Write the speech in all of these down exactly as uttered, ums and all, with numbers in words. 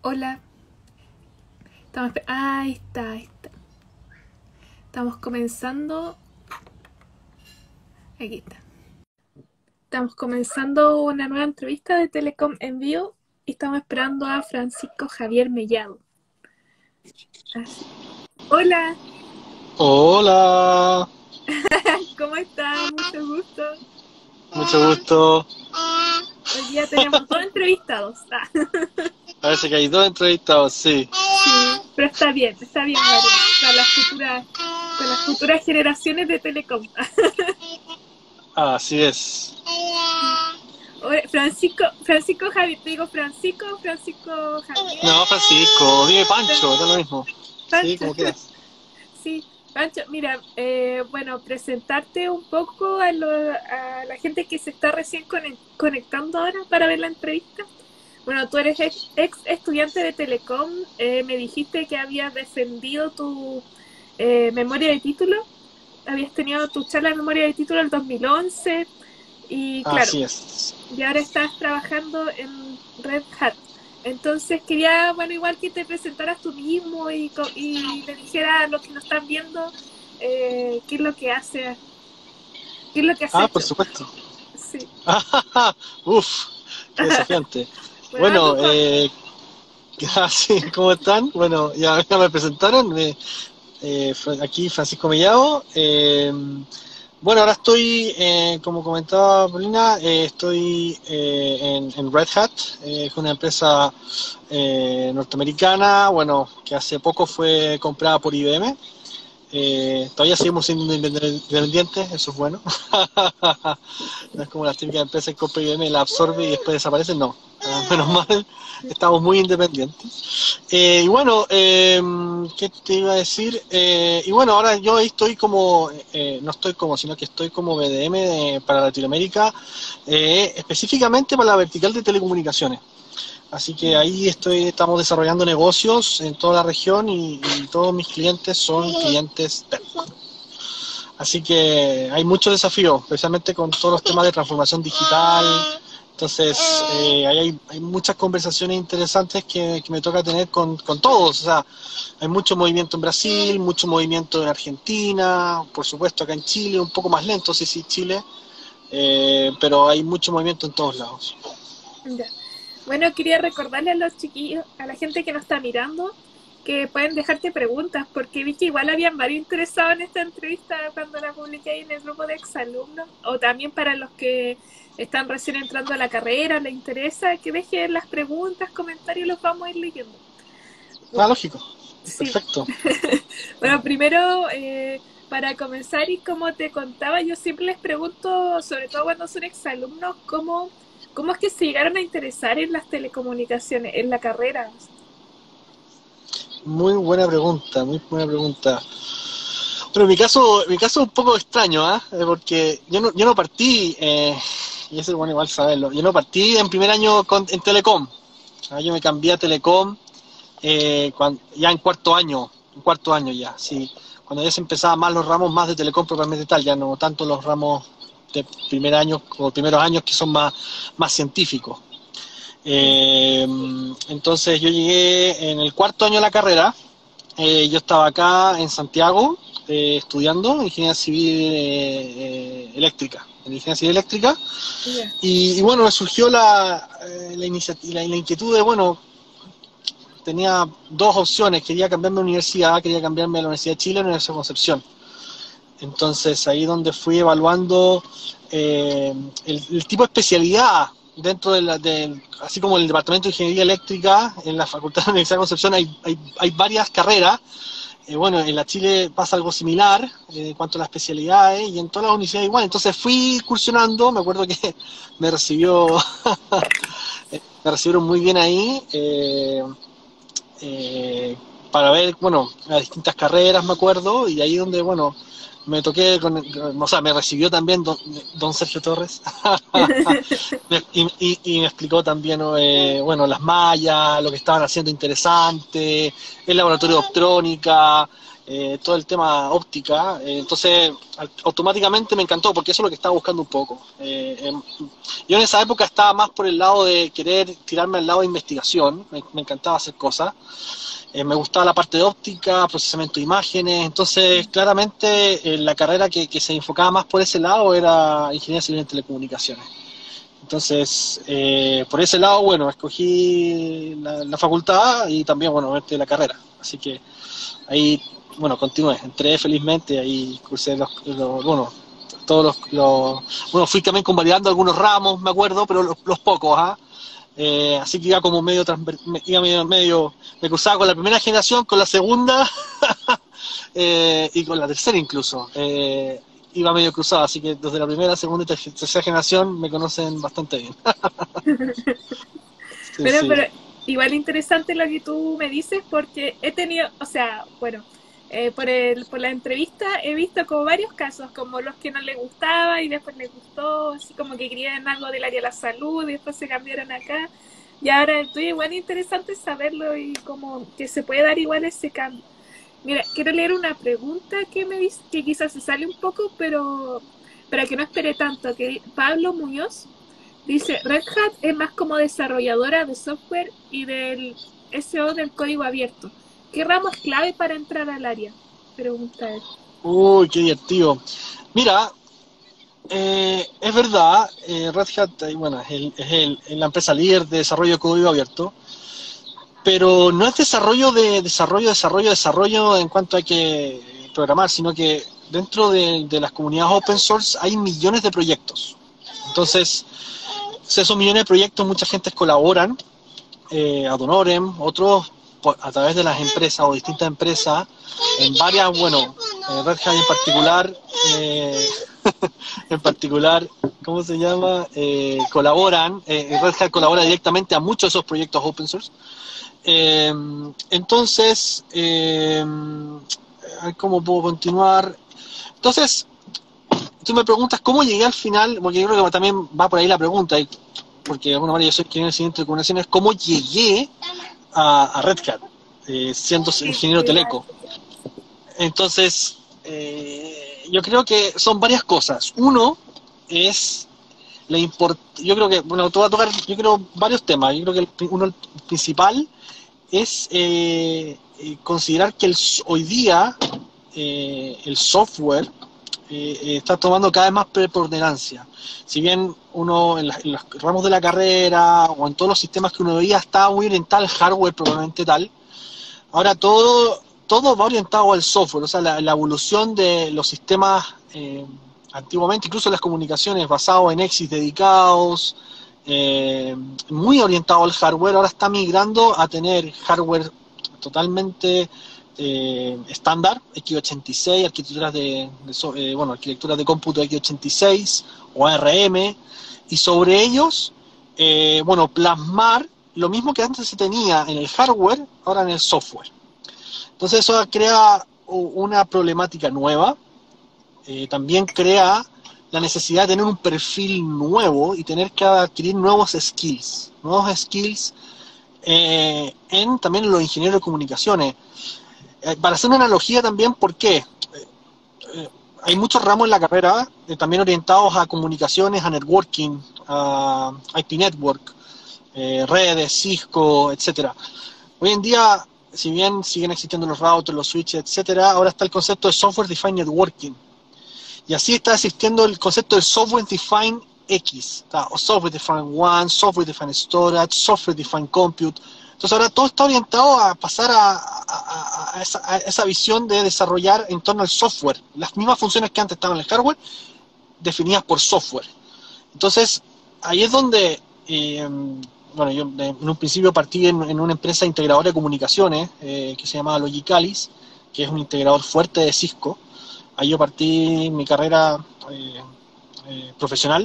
Hola, estamos, ahí está, ahí está. Estamos comenzando. Aquí está. Estamos comenzando una nueva entrevista de Telecom en vivo y estamos esperando a Francisco Javier Mellado. Así. Hola, Hola, ¿cómo estás? Mucho gusto. mucho gusto. Hoy día tenemos dos entrevistados. Ah, Parece que hay dos entrevistados, sí. sí, pero está bien, está bien variado. Para las futuras, para las futuras generaciones de Telecom. Así es. Oye, Francisco, Francisco Javier, te digo Francisco, Francisco Javier. No, Francisco, dime Pancho, da lo mismo. Sí, Pancho, como quieras. sí, Pancho, mira, eh, bueno, presentarte un poco a, lo, a la gente que se está recién conectando ahora para ver la entrevista. Bueno, tú eres ex, ex estudiante de Telecom, eh, me dijiste que habías defendido tu eh, memoria de título, habías tenido tu charla de memoria de título en el dos mil once y claro, Así es. y ahora estás trabajando en Red Hat. Entonces quería, bueno, igual que te presentaras tú mismo y, y le dijeras a los que nos están viendo eh, qué es lo que hace, qué es lo que has Ah, por hecho. supuesto. Sí. Uf, qué desafiante. Bueno, Bueno, algo corto. eh, así, ¿cómo están? Bueno, ya, ya me presentaron. Me, eh, aquí Francisco Mellado. Eh, Bueno, ahora estoy, eh, como comentaba Paulina, eh, estoy eh, en, en Red Hat, eh, es una empresa eh, norteamericana, bueno, que hace poco fue comprada por I B M. Eh, todavía seguimos siendo independientes, eso es bueno. No es como las típicas empresas que compra I B M, la absorbe y después desaparece, no. Eh, menos mal, estamos muy independientes. Eh, y bueno, eh, ¿qué te iba a decir? Eh, y bueno, ahora yo estoy como, eh, no estoy como, sino que estoy como B D M eh, para Latinoamérica, eh, específicamente para la vertical de telecomunicaciones. Así que ahí estoy, estamos desarrollando negocios en toda la región y, y todos mis clientes son clientes telco. Así que hay muchos desafíos, especialmente con todos los temas de transformación digital. Entonces, eh, hay, hay muchas conversaciones interesantes que, que me toca tener con, con todos. O sea, hay mucho movimiento en Brasil, mucho movimiento en Argentina, por supuesto acá en Chile, un poco más lento, sí, sí, Chile, eh, pero hay mucho movimiento en todos lados. Ya. Bueno, quería recordarle a los chiquillos, a la gente que nos está mirando, que pueden dejarte preguntas, porque vi que igual habían varios interesados en esta entrevista cuando la publiqué ahí en el grupo de exalumnos, o también para los que están recién entrando a la carrera, les interesa, que dejen las preguntas, comentarios, los vamos a ir leyendo. Ah, Bueno, lógico, sí. perfecto. Bueno, primero, eh, para comenzar y como te contaba, yo siempre les pregunto, sobre todo cuando son exalumnos, cómo, cómo es que se llegaron a interesar en las telecomunicaciones, en la carrera. Muy buena pregunta, muy buena pregunta. Bueno, mi caso, mi caso es un poco extraño, ¿ah? ¿eh? Porque yo no, yo no partí, eh, y eso es bueno igual saberlo, yo no partí en primer año con, en Telecom. ¿Ah? Yo me cambié a Telecom eh, cuando, ya en cuarto año, en cuarto año ya, sí. Cuando ya se empezaban más los ramos más de Telecom propiamente tal, ya no tanto los ramos de primer año o primeros años que son más, más científicos. Eh, entonces yo llegué en el cuarto año de la carrera. Eh, yo estaba acá en Santiago eh, estudiando ingeniería civil eh, eh, eléctrica, en ingeniería civil eléctrica, Ya. y, y bueno, me surgió la, eh, la, la, la inquietud de, bueno, tenía dos opciones, quería cambiarme de universidad, quería cambiarme de la Universidad de Chile a la Universidad de Concepción. Entonces ahí donde fui evaluando eh, el, el, tipo de especialidad dentro de la, de, así como en el departamento de ingeniería eléctrica en la Facultad de la Universidad de Concepción hay, hay, hay varias carreras. Eh, bueno, en la Chile pasa algo similar eh, en cuanto a las especialidades y en todas las universidades igual. Entonces fui incursionando, me acuerdo que me recibió, me recibieron muy bien ahí eh, eh, para ver, bueno, las distintas carreras, me acuerdo, y ahí donde, bueno, me toqué con, o sea, me recibió también don, don Sergio Torres y, y, y, me explicó también, eh, bueno, las mallas, lo que estaban haciendo interesante, el laboratorio de optrónica, eh, todo el tema óptica, eh, entonces automáticamente me encantó, porque eso es lo que estaba buscando un poco. Eh, eh, yo en esa época estaba más por el lado de querer tirarme al lado de investigación, me, me encantaba hacer cosas, eh, me gustaba la parte de óptica, procesamiento de imágenes, entonces claramente eh, la carrera que, que se enfocaba más por ese lado era Ingeniería Civil en Telecomunicaciones. Entonces, eh, por ese lado, bueno, escogí la, la facultad y también, bueno, obviamente la carrera. Así que ahí, bueno, continué, entré felizmente, ahí cursé los, los bueno, todos los, los, bueno, fui también convalidando algunos ramos, me acuerdo, pero los, los pocos, ¿ah? Eh, así que iba como medio, iba medio, medio, me cruzaba con la primera generación, con la segunda eh, y con la tercera incluso. Eh, iba medio cruzado, así que desde la primera, segunda y tercera generación me conocen bastante bien. Sí, Pero, sí. pero igual interesante lo que tú me dices, porque he tenido, o sea, bueno, eh, por, el, por la entrevista he visto como varios casos, como los que no les gustaba y después les gustó, así como que querían algo del área de la salud y después se cambiaron acá. Y ahora el tuyo igual interesante saberlo y como que se puede dar igual ese cambio. Mira, quiero leer una pregunta que me dice, que quizás se sale un poco, pero para que no espere tanto, que Pablo Muñoz dice, Red Hat es más como desarrolladora de software y del S O del código abierto. ¿Qué ramo es clave para entrar al área? Pregunta él. Uy, qué divertido. Mira, eh, es verdad, eh, Red Hat, eh, bueno, es, el, es, el, es la empresa líder de desarrollo de código abierto, pero no es desarrollo de desarrollo, desarrollo, desarrollo en cuanto hay que programar, sino que dentro de, de las comunidades open source hay millones de proyectos. Entonces, esos millones de proyectos, mucha gente colaboran, eh, ad honorem, otros a través de las empresas o distintas empresas, en varias, bueno, eh, Red Hat en particular, eh, en particular, ¿cómo se llama? Eh, colaboran, eh, Red Hat colabora directamente a muchos de esos proyectos open source. Eh, entonces, eh, ¿cómo puedo continuar? Entonces, tú me preguntas cómo llegué al final, porque yo creo que también va por ahí la pregunta, porque de alguna manera yo soy ingeniero de telecomunicaciones, ¿cómo llegué a, a Red Hat, eh, siendo ingeniero teleco? Entonces, eh, yo creo que son varias cosas. Uno es la import yo creo que, bueno, te voy a tocar, yo creo, varios temas. Yo creo que el, uno, el principal es eh, considerar que el, hoy día eh, el software eh, está tomando cada vez más preponderancia. Si bien uno en, la, en los ramos de la carrera o en todos los sistemas que uno veía estaba muy orientado al hardware probablemente tal, ahora todo, todo va orientado al software, o sea, la, la evolución de los sistemas eh, antiguamente, incluso las comunicaciones basados en Exis dedicados, eh, muy orientado al hardware, ahora está migrando a tener hardware totalmente eh, estándar, X ochenta y seis, arquitecturas de, de eh, bueno, arquitecturas de cómputo X ochenta y seis o A R M, y sobre ellos, eh, bueno, plasmar lo mismo que antes se tenía en el hardware, ahora en el software. Entonces eso crea una problemática nueva, eh, también crea la necesidad de tener un perfil nuevo y tener que adquirir nuevos skills, nuevos skills eh, en también los ingenieros de comunicaciones. Eh, para hacer una analogía también, ¿por qué? Eh, eh, hay muchos ramos en la carrera eh, también orientados a comunicaciones, a networking, a I P network, eh, redes, Cisco, etcétera. Hoy en día, si bien siguen existiendo los routers, los switches, etcétera, ahora está el concepto de software defined networking. Y así está existiendo el concepto de software defined X, ¿tá? O software defined WAN, software defined storage, software defined compute. Entonces ahora todo está orientado a pasar a, a, a, esa, a esa visión de desarrollar en torno al software. Las mismas funciones que antes estaban en el hardware, definidas por software. Entonces, ahí es donde, eh, bueno, yo en un principio partí en, en una empresa integradora de comunicaciones, eh, que se llamaba Logicalis, que es un integrador fuerte de Cisco. Ahí yo partí mi carrera eh, eh, profesional,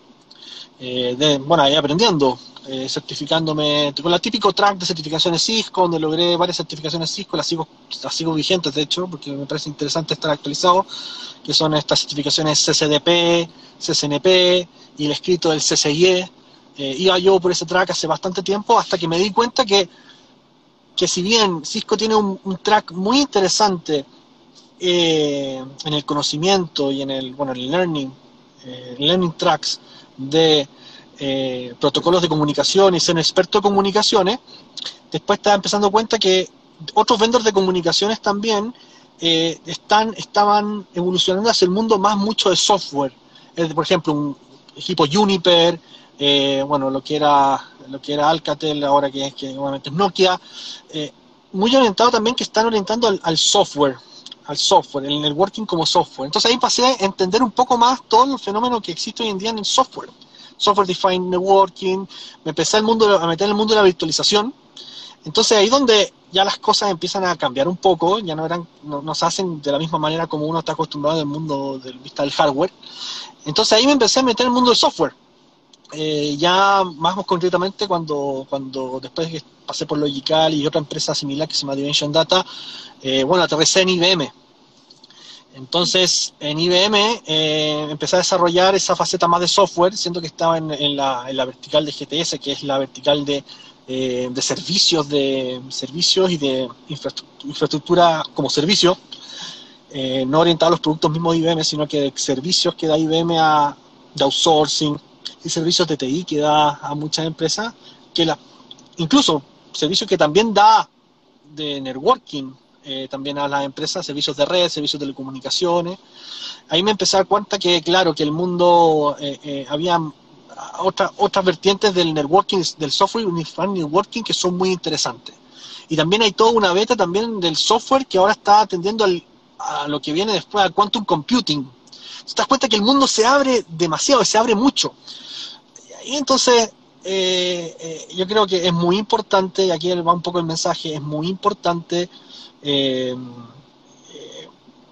eh, de, bueno, ahí aprendiendo, eh, certificándome con el típico track de certificaciones Cisco, donde logré varias certificaciones Cisco, las sigo, las sigo vigentes de hecho, porque me parece interesante estar actualizado, que son estas certificaciones C C D P, C C N P y el escrito del C C I E. Eh, iba yo por ese track hace bastante tiempo, hasta que me di cuenta que, que si bien Cisco tiene un, un track muy interesante eh, en el conocimiento y en el, bueno, el learning, eh, learning tracks de eh, protocolos de comunicación y ser un experto de comunicaciones, después estaba empezando a cuenta que otros vendors de comunicaciones también eh, están, estaban evolucionando hacia el mundo más mucho de software. Es, por ejemplo, un equipo Juniper, eh, bueno, lo que era lo que era Alcatel, ahora que es que obviamente es Nokia, eh, muy orientado también, que están orientando al, al software, al software, el networking como software. Entonces ahí pasé a entender un poco más todo el fenómeno que existe hoy en día en el software. Software Defined Networking, me empecé al mundo, a meter en el mundo de la virtualización. Entonces ahí donde ya las cosas empiezan a cambiar un poco, ya no eran, no, no se hacen de la misma manera como uno está acostumbrado en el mundo del vista del hardware. Entonces ahí me empecé a meter en el mundo del software. Eh, ya más concretamente cuando, cuando después que pasé por Logical y otra empresa similar que se llama Dimension Data, eh, bueno, aterricé en I B M. Entonces, en I B M eh, empecé a desarrollar esa faceta más de software, siendo que estaba en, en, la, en la vertical de G T S, que es la vertical de, eh, de servicios, de servicios y de infraestructura como servicio, eh, no orientado a los productos mismos de I B M, sino que de servicios que da I B M a, de outsourcing y servicios de T I que da a muchas empresas, que la, incluso servicios que también da de networking, eh, también a las empresas, servicios de red, servicios de telecomunicaciones. Ahí me empecé a dar cuenta que, claro, que el mundo, eh, eh, había otra, otras vertientes del networking, del software unified networking, que son muy interesantes. Y también hay toda una beta también del software que ahora está atendiendo al, a lo que viene después, al quantum computing. Te das cuenta que el mundo se abre demasiado, se abre mucho. Y entonces, eh, eh, yo creo que es muy importante, y aquí va un poco el mensaje, es muy importante, eh, eh,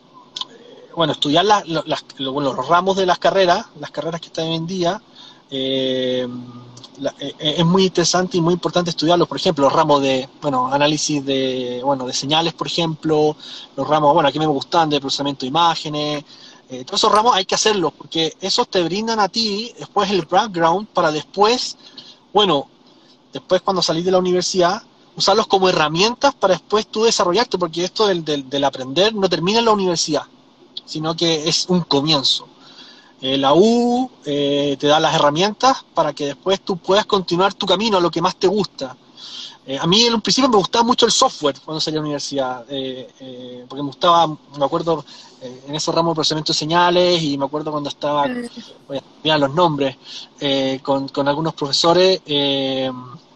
bueno, estudiar la, la, las, los ramos de las carreras, las carreras que están hoy en día. Eh, la, eh, es muy interesante y muy importante estudiarlos. Por ejemplo, los ramos de, bueno, análisis de, bueno, de señales, por ejemplo, los ramos, bueno, aquí me gustan, de procesamiento de imágenes. Eh, todos esos ramos hay que hacerlos, porque esos te brindan a ti después el background para después, bueno, después cuando salís de la universidad, usarlos como herramientas para después tú desarrollarte, porque esto del, del, del aprender no termina en la universidad, sino que es un comienzo. Eh, la U eh, te da las herramientas para que después tú puedas continuar tu camino a lo que más te gusta. Eh, a mí en un principio me gustaba mucho el software cuando salí a la universidad, eh, eh, porque me gustaba, me acuerdo, eh, en ese ramo de procesamiento de señales, y me acuerdo cuando estaba, voy a mirar los nombres, eh, con, con algunos profesores, eh,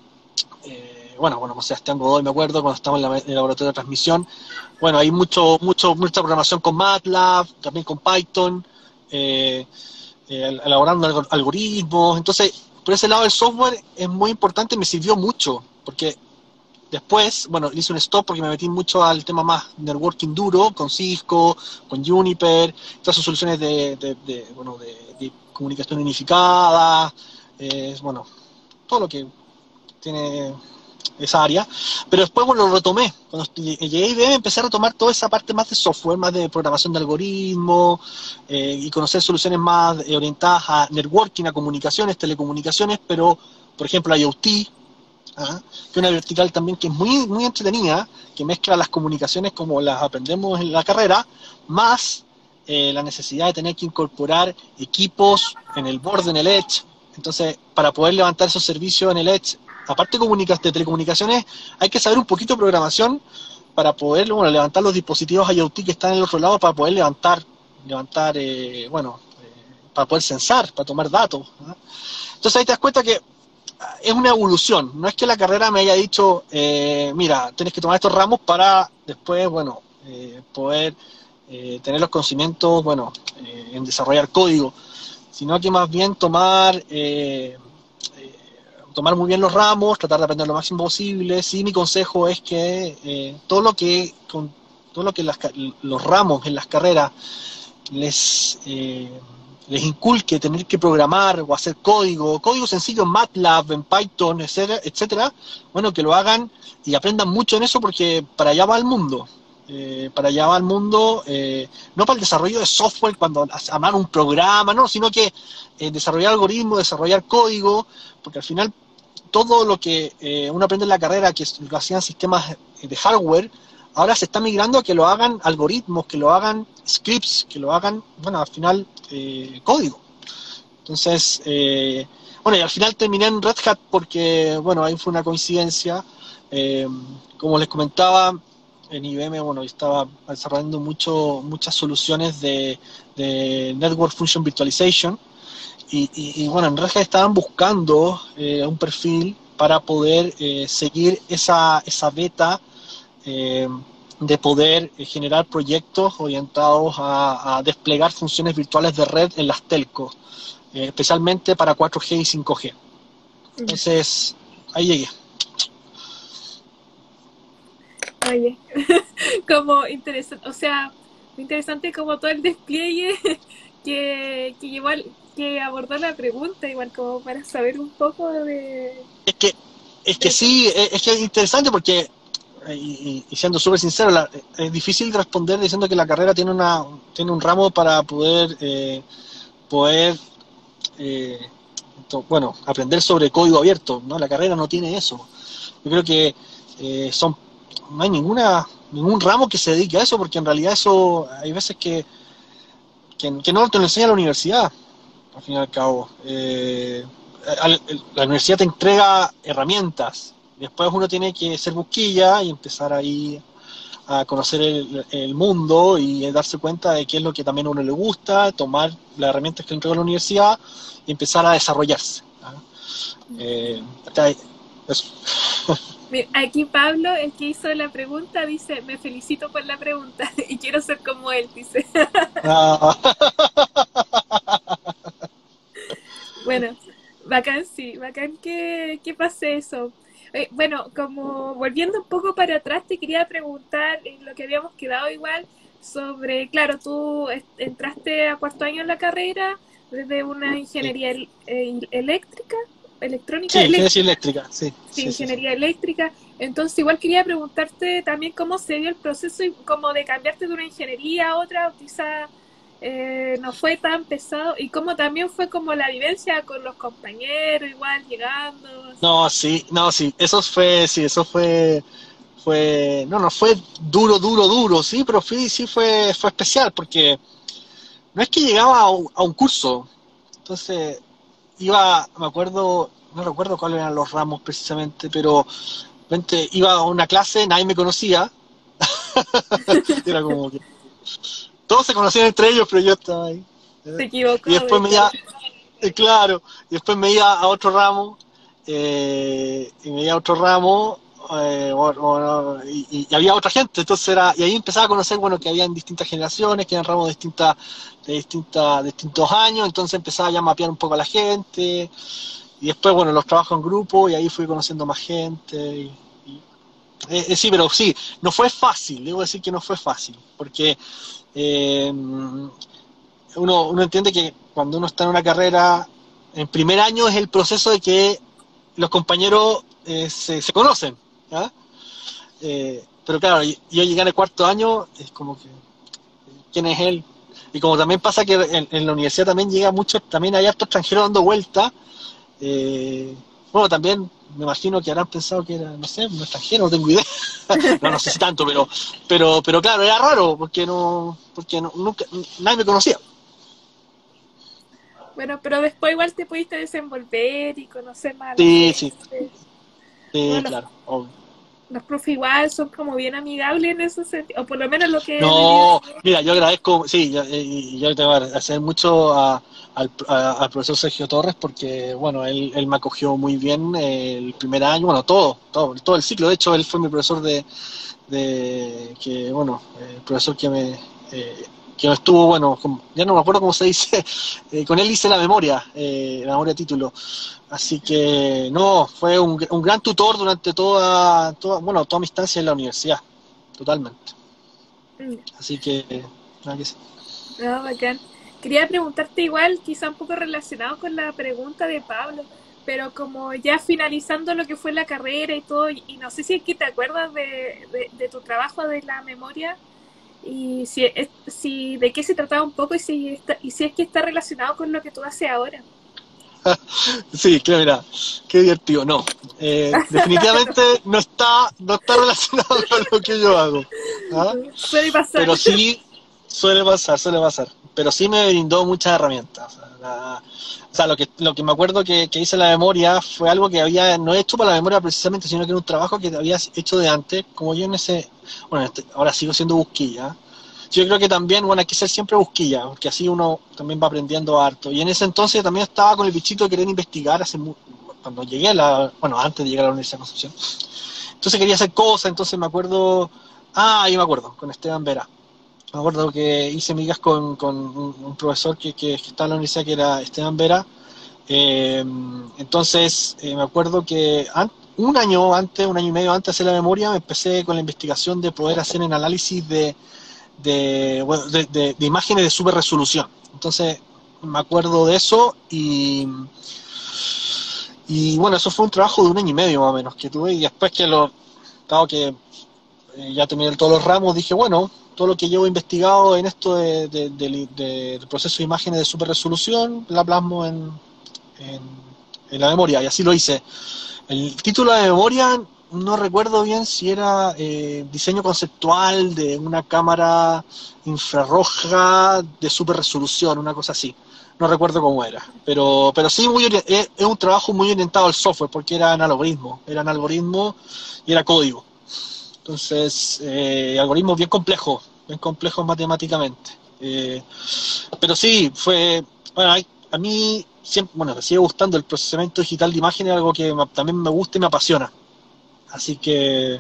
eh, bueno, bueno, como Sebastián Godoy, me acuerdo, cuando estábamos en, la, en el laboratorio de transmisión. Bueno, hay mucho, mucho, mucha programación con MATLAB, también con Python, eh, eh, elaborando algoritmos. Entonces, por ese lado el software es muy importante y me sirvió mucho, porque después, bueno, hice un stop porque me metí mucho al tema más networking duro, con Cisco, con Juniper, todas sus soluciones de, de, de, bueno, de, de comunicación unificada, eh, bueno, todo lo que tiene esa área. Pero después, bueno, lo retomé. Cuando llegué a I B M empecé a retomar toda esa parte más de software, más de programación de algoritmos, eh, y conocer soluciones más eh, orientadas a networking, a comunicaciones, telecomunicaciones, pero, por ejemplo, IoT, ¿ah? que es una vertical también que es muy, muy entretenida, que mezcla las comunicaciones como las aprendemos en la carrera, más eh, la necesidad de tener que incorporar equipos en el borde, en el edge. Entonces, para poder levantar esos servicios en el edge, aparte de telecomunicaciones, hay que saber un poquito de programación para poder, bueno, levantar los dispositivos IoT que están en el otro lado, para poder levantar, levantar eh, bueno, eh, para poder censar, para tomar datos, ¿no? Entonces ahí te das cuenta que es una evolución. No es que la carrera me haya dicho, eh, mira, tienes que tomar estos ramos para después, bueno, eh, poder eh, tener los conocimientos, bueno, eh, en desarrollar código, sino que más bien tomar, eh, eh, tomar muy bien los ramos, tratar de aprender lo máximo posible. Sí, mi consejo es que eh, todo lo que, con, todo lo que las, los ramos en las carreras les... Eh, les inculque tener que programar o hacer código, código sencillo en MATLAB, en Python, etcétera, etcétera, bueno, que lo hagan y aprendan mucho en eso, porque para allá va el mundo, eh, para allá va el mundo, eh, no para el desarrollo de software, cuando armar un programa, no, sino que eh, desarrollar algoritmos, desarrollar código, porque al final todo lo que eh, uno aprende en la carrera, que lo hacían sistemas de hardware, ahora se está migrando a que lo hagan algoritmos, que lo hagan scripts, que lo hagan, bueno, al final, eh, código. Entonces, eh, bueno, y al final terminé en Red Hat porque, bueno, ahí fue una coincidencia. Eh, como les comentaba, en I B M, bueno, estaba desarrollando mucho, muchas soluciones de, de Network Function Virtualization. Y, y, y bueno, en Red Hat estaban buscando eh, un perfil para poder eh, seguir esa, esa beta eh, de poder eh, generar proyectos orientados a, a desplegar funciones virtuales de red en las telcos, eh, especialmente para cuatro G y cinco G. Entonces, ahí llegué. Oye, como interesante, o sea, interesante como todo el despliegue que, que llevó al- que abordó la pregunta, igual como para saber un poco de, Es que, es de que eso. sí, es, es que es interesante porque, y, y- y siendo súper sincero, la- es difícil responder diciendo que la carrera tiene una tiene un ramo para poder eh, poder eh, to- bueno, aprender sobre código abierto, ¿no? La carrera no tiene eso. Yo creo que eh, son no hay ninguna ningún ramo que se dedique a eso, porque en realidad eso hay veces que, que, que no te lo enseña la universidad, al fin y al cabo. Eh, al- el- la universidad te entrega herramientas, después uno tiene que ser busquilla y empezar ahí a conocer el, el mundo y darse cuenta de qué es lo que también a uno le gusta, tomar las herramientas que le entrega la universidad y empezar a desarrollarse. ¿Ah? Eh, eso. Mira, aquí Pablo, el que hizo la pregunta, dice, me felicito por la pregunta y quiero ser como él, dice. Ah, Bueno, bacán, sí, bacán que, que pase eso. Eh, bueno, como volviendo un poco para atrás, te quería preguntar en lo que habíamos quedado igual sobre, claro, tú est- entraste a cuarto año en la carrera desde una sí, ingeniería el- eh, eléctrica, sí, electrónica, ingeniería eléctrica, eléctrica, sí, sí, sí, sí, sí. ingeniería eléctrica. Entonces, igual quería preguntarte también cómo se dio el proceso y como de cambiarte de una ingeniería a otra, o quizá eh, no fue tan pesado, y cómo también fue como la vivencia con los compañeros, igual llegando. No, sí, no, sí, eso fue, sí, eso fue, fue, no, no fue duro, duro, duro, sí, pero sí, sí fue, fue especial, porque no es que llegaba a un, a un curso, entonces iba, me acuerdo, no recuerdo cuáles eran los ramos precisamente, pero vente, iba a una clase, nadie me conocía, era como que todos se conocían entre ellos, pero yo estaba ahí. Se ¿Eh? Y equivocó después de me clase. iba, eh, claro, y después me iba a otro ramo, eh, y me iba a otro ramo, eh, o- o- y, y había otra gente, entonces era, y ahí empezaba a conocer, bueno, que habían distintas generaciones, que eran ramos de distintas, de distintas, de distintos años, entonces empezaba ya a mapear un poco a la gente, y después, bueno, los trabajos en grupo, y ahí fui conociendo más gente, y, y- eh, eh, sí, pero sí, no fue fácil, debo decir que no fue fácil, porque eh, uno, uno entiende que cuando uno está en una carrera, en primer año es el proceso de que los compañeros eh, se, se conocen, ¿ya? Eh, pero claro, yo llegué en el cuarto año, es como que, ¿quién es él? Y como también pasa que en, en la universidad también llega mucho, también hay hartos extranjeros dando vueltas, eh, bueno, también me imagino que habrán pensado que era, no sé, un extranjero, no tengo idea. No, no sé si tanto, pero, pero, pero claro, era raro, porque no, porque no, nunca, nadie me conocía. Bueno, pero después igual te pudiste desenvolver y conocer más a la Sí, gente. sí, sí, Bueno, los, claro, obvio. los profes igual son como bien amigables en ese sentido, o por lo menos lo que he vivido No, yo. mira, yo agradezco, sí, yo, y yo te voy a agradecer mucho a- al, a- al profesor Sergio Torres porque, bueno, él, él me acogió muy bien eh, el primer año, bueno, todo, todo, todo el ciclo. De hecho, él fue mi profesor de, de que, bueno, eh, el profesor que me, eh, que me estuvo, bueno, con- ya no me acuerdo cómo se dice, eh, con él hice la memoria, eh, la memoria de título. Así que, no, fue un, un gran tutor durante toda, toda, bueno, toda mi estancia en la universidad, totalmente. Mm, Así que, nada que sí. no, bacán. Quería preguntarte igual, quizá un poco relacionado con la pregunta de Pablo, pero como ya finalizando lo que fue la carrera y todo, y, y no sé si es que te acuerdas de, de, de tu trabajo de la memoria y si, es, si de qué se trataba un poco y si, está, y si es que está relacionado con lo que tú haces ahora. Sí, claro, mira, qué divertido. No, eh, definitivamente no está, no está relacionado con lo que yo hago. ¿Ah? Suele pasar. Pero sí, suele pasar, suele pasar. Pero sí me brindó muchas herramientas. O sea, la- o sea, lo que, lo que me acuerdo que, que hice en la memoria fue algo que había, no he hecho para la memoria precisamente, sino que era un trabajo que había hecho de antes, como yo en ese, bueno, este- ahora sigo siendo busquilla. Yo creo que también, bueno, hay que ser siempre busquilla, porque así uno también va aprendiendo harto. Y en ese entonces también estaba con el bichito de querer investigar, hace mu- cuando llegué a la, bueno, antes de llegar a la Universidad de Concepción. Entonces quería hacer cosas, entonces me acuerdo, ah, ahí me acuerdo, con Esteban Vera. Me acuerdo que hice migas con, con un, un profesor que, que, que estaba en la universidad, que era Esteban Vera. Eh, entonces, eh, me acuerdo que an- un año antes, un año y medio antes de hacer la memoria, me empecé con la investigación de poder hacer un análisis de, de, bueno, de, de, de imágenes de super resolución. Entonces, me acuerdo de eso y, y bueno, eso fue un trabajo de un año y medio más o menos que tuve, y después que lo, dado que eh, ya terminé todos los ramos, dije, bueno, todo lo que llevo investigado en esto de, de, de, de, de proceso de imágenes de super resolución, la plasmo en, en, en la memoria, y así lo hice. El título de memoria, no recuerdo bien si era eh, diseño conceptual de una cámara infrarroja de super resolución, una cosa así. No recuerdo cómo era, pero, pero sí muy, es, es un trabajo muy orientado al software, porque eran algoritmos, eran algoritmos y era código. Entonces, eh, algoritmos bien complejos, bien complejos matemáticamente. Eh, pero sí, fue, bueno, hay, a mí siempre, bueno, me sigue gustando el procesamiento digital de imágenes, algo que me, también me gusta y me apasiona. Así que,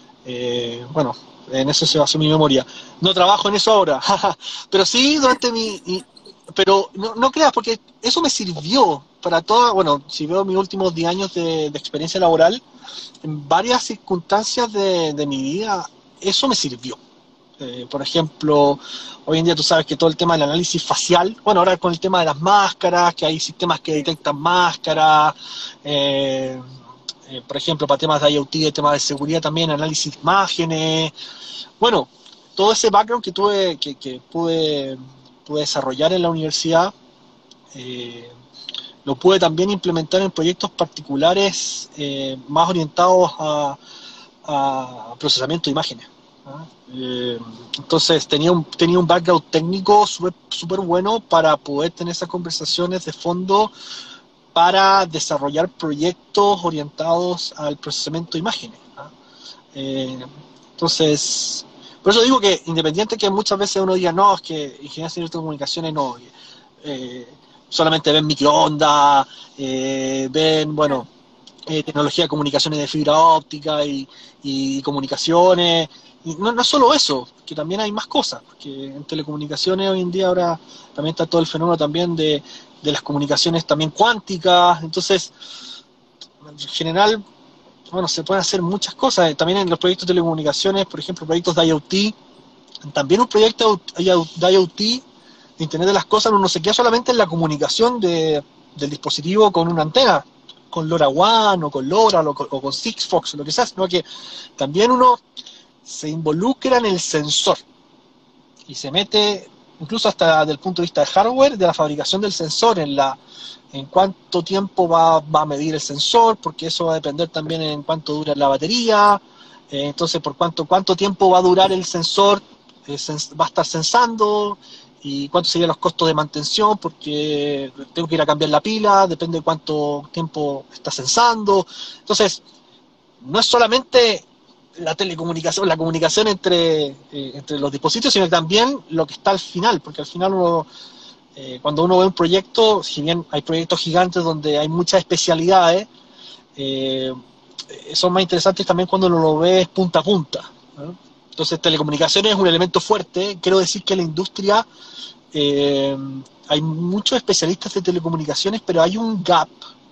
eh, bueno, en eso se basó mi memoria. No trabajo en eso ahora, pero sí durante mi... mi- pero no, no creas, porque eso me sirvió para toda, bueno, si veo mis últimos diez años de, de experiencia laboral, en varias circunstancias de, de mi vida, eso me sirvió. Eh, por ejemplo, hoy en día tú sabes que todo el tema del análisis facial, bueno, ahora con el tema de las máscaras, que hay sistemas que Sí. detectan máscaras, eh, eh, por ejemplo, para temas de IoT, temas de seguridad también, análisis de imágenes, bueno, todo ese background que tuve, que, que pude, pude desarrollar en la universidad, eh, lo pude también implementar en proyectos particulares eh, más orientados a, a procesamiento de imágenes. ¿Ah? Eh, entonces tenía un, tenía un background técnico súper super bueno para poder tener esas conversaciones de fondo para desarrollar proyectos orientados al procesamiento de imágenes. ¿Ah? Eh, entonces, por eso digo que independiente que muchas veces uno diga, no, es que ingeniería de telecomunicaciones no, eh, solamente ven microondas, eh, ven, Claro. bueno, eh, tecnología de comunicaciones de fibra óptica y, y comunicaciones. Y no, no es solo eso, que también hay más cosas, porque en telecomunicaciones hoy en día ahora también está todo el fenómeno también de, de las comunicaciones también cuánticas. Entonces, en general, bueno, se pueden hacer muchas cosas. También en los proyectos de telecomunicaciones, por ejemplo, proyectos de IoT, también un proyecto de IoT, de Internet de las Cosas, no se queda solamente en la comunicación de, del dispositivo con una antena, con LoRaWAN o con LoRa o con, o con Sigfox, lo que sea, sino que también uno se involucra en el sensor y se mete incluso hasta desde el punto de vista de hardware, de la fabricación del sensor, en la en cuánto tiempo va, va a medir el sensor, porque eso va a depender también en cuánto dura la batería, eh, entonces por cuánto, cuánto tiempo va a durar el sensor, eh, sens- va a estar sensando, y cuántos serían los costos de mantención, porque tengo que ir a cambiar la pila, depende de cuánto tiempo está sensando. Entonces, no es solamente la telecomunicación, la comunicación entre, eh, entre los dispositivos, sino también lo que está al final, porque al final uno, eh, cuando uno ve un proyecto, si bien hay proyectos gigantes donde hay muchas especialidades, eh, son más interesantes también cuando uno lo ve punta a punta, ¿no? Entonces, telecomunicaciones es un elemento fuerte. Quiero decir que la industria, eh, hay muchos especialistas de telecomunicaciones, pero hay un gap,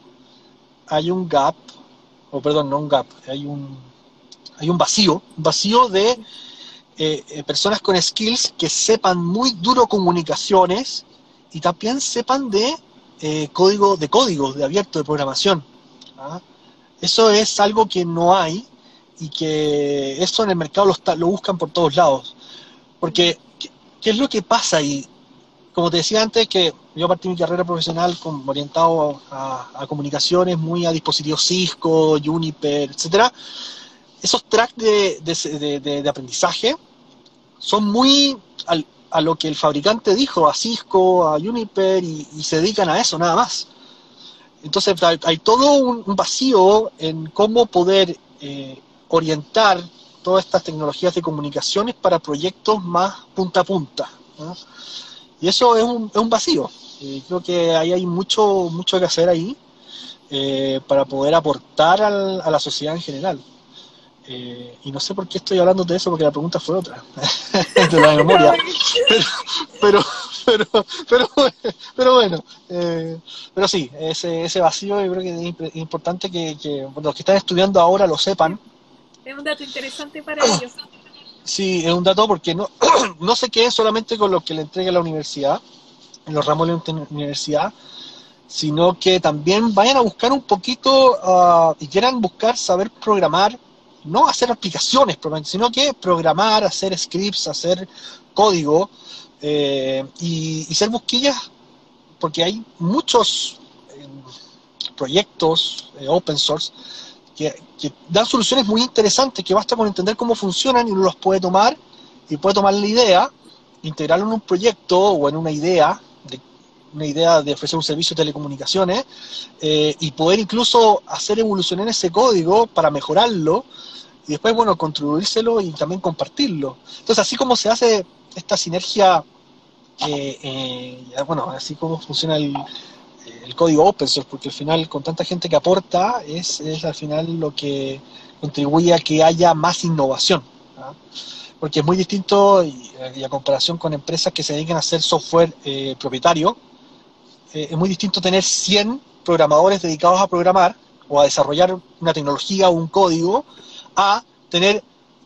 hay un gap, o perdón, no un gap, hay un, hay un vacío, un vacío de eh, eh, personas con skills que sepan muy duro comunicaciones y también sepan de eh, código, de código, de abierto, de programación. ¿Ah? Eso es algo que no hay y que eso en el mercado lo, está, lo buscan por todos lados. Porque, ¿qué, ¿qué es lo que pasa ahí? Como te decía antes, que yo partí mi carrera profesional con, orientado a, a comunicaciones, muy a dispositivos Cisco, Juniper, etcétera. Esos tracks de, de, de, de aprendizaje son muy al, a lo que el fabricante dijo, a Cisco, a Juniper, y, y se dedican a eso, nada más. Entonces hay, hay todo un, un vacío en cómo poder eh, orientar todas estas tecnologías de comunicaciones para proyectos más punta a punta, ¿no? Y eso es un, es un vacío. Eh, creo que ahí hay mucho, mucho que hacer ahí eh, para poder aportar al, a la sociedad en general. Eh, y no sé por qué estoy hablando de eso, porque la pregunta fue otra, de la memoria. Pero, pero, pero, pero, pero bueno, eh, pero sí, ese, ese vacío yo creo que es importante que, que los que están estudiando ahora lo sepan. Es un dato interesante para ellos. Sí, es un dato porque no, no se queden solamente con lo que le entrega la universidad, en los ramos de la universidad, sino que también vayan a buscar un poquito uh, y quieran buscar saber programar, no hacer aplicaciones, sino que programar, hacer scripts, hacer código eh, y, y ser busquillas, porque hay muchos eh, proyectos eh, open source que, que dan soluciones muy interesantes, que basta con entender cómo funcionan y uno los puede tomar y puede tomar la idea, integrarlo en un proyecto o en una idea de una idea de ofrecer un servicio de telecomunicaciones eh, y poder incluso hacer evolucionar ese código para mejorarlo y después, bueno, contribuírselo y también compartirlo. Entonces, así como se hace esta sinergia, eh, eh, bueno, así como funciona el, el código open source, porque al final, con tanta gente que aporta, es, es al final lo que contribuye a que haya más innovación, ¿no? Porque es muy distinto, y, y a comparación con empresas que se dedican a hacer software eh, propietario, eh, es muy distinto tener cien programadores dedicados a programar o a desarrollar una tecnología o un código, a tener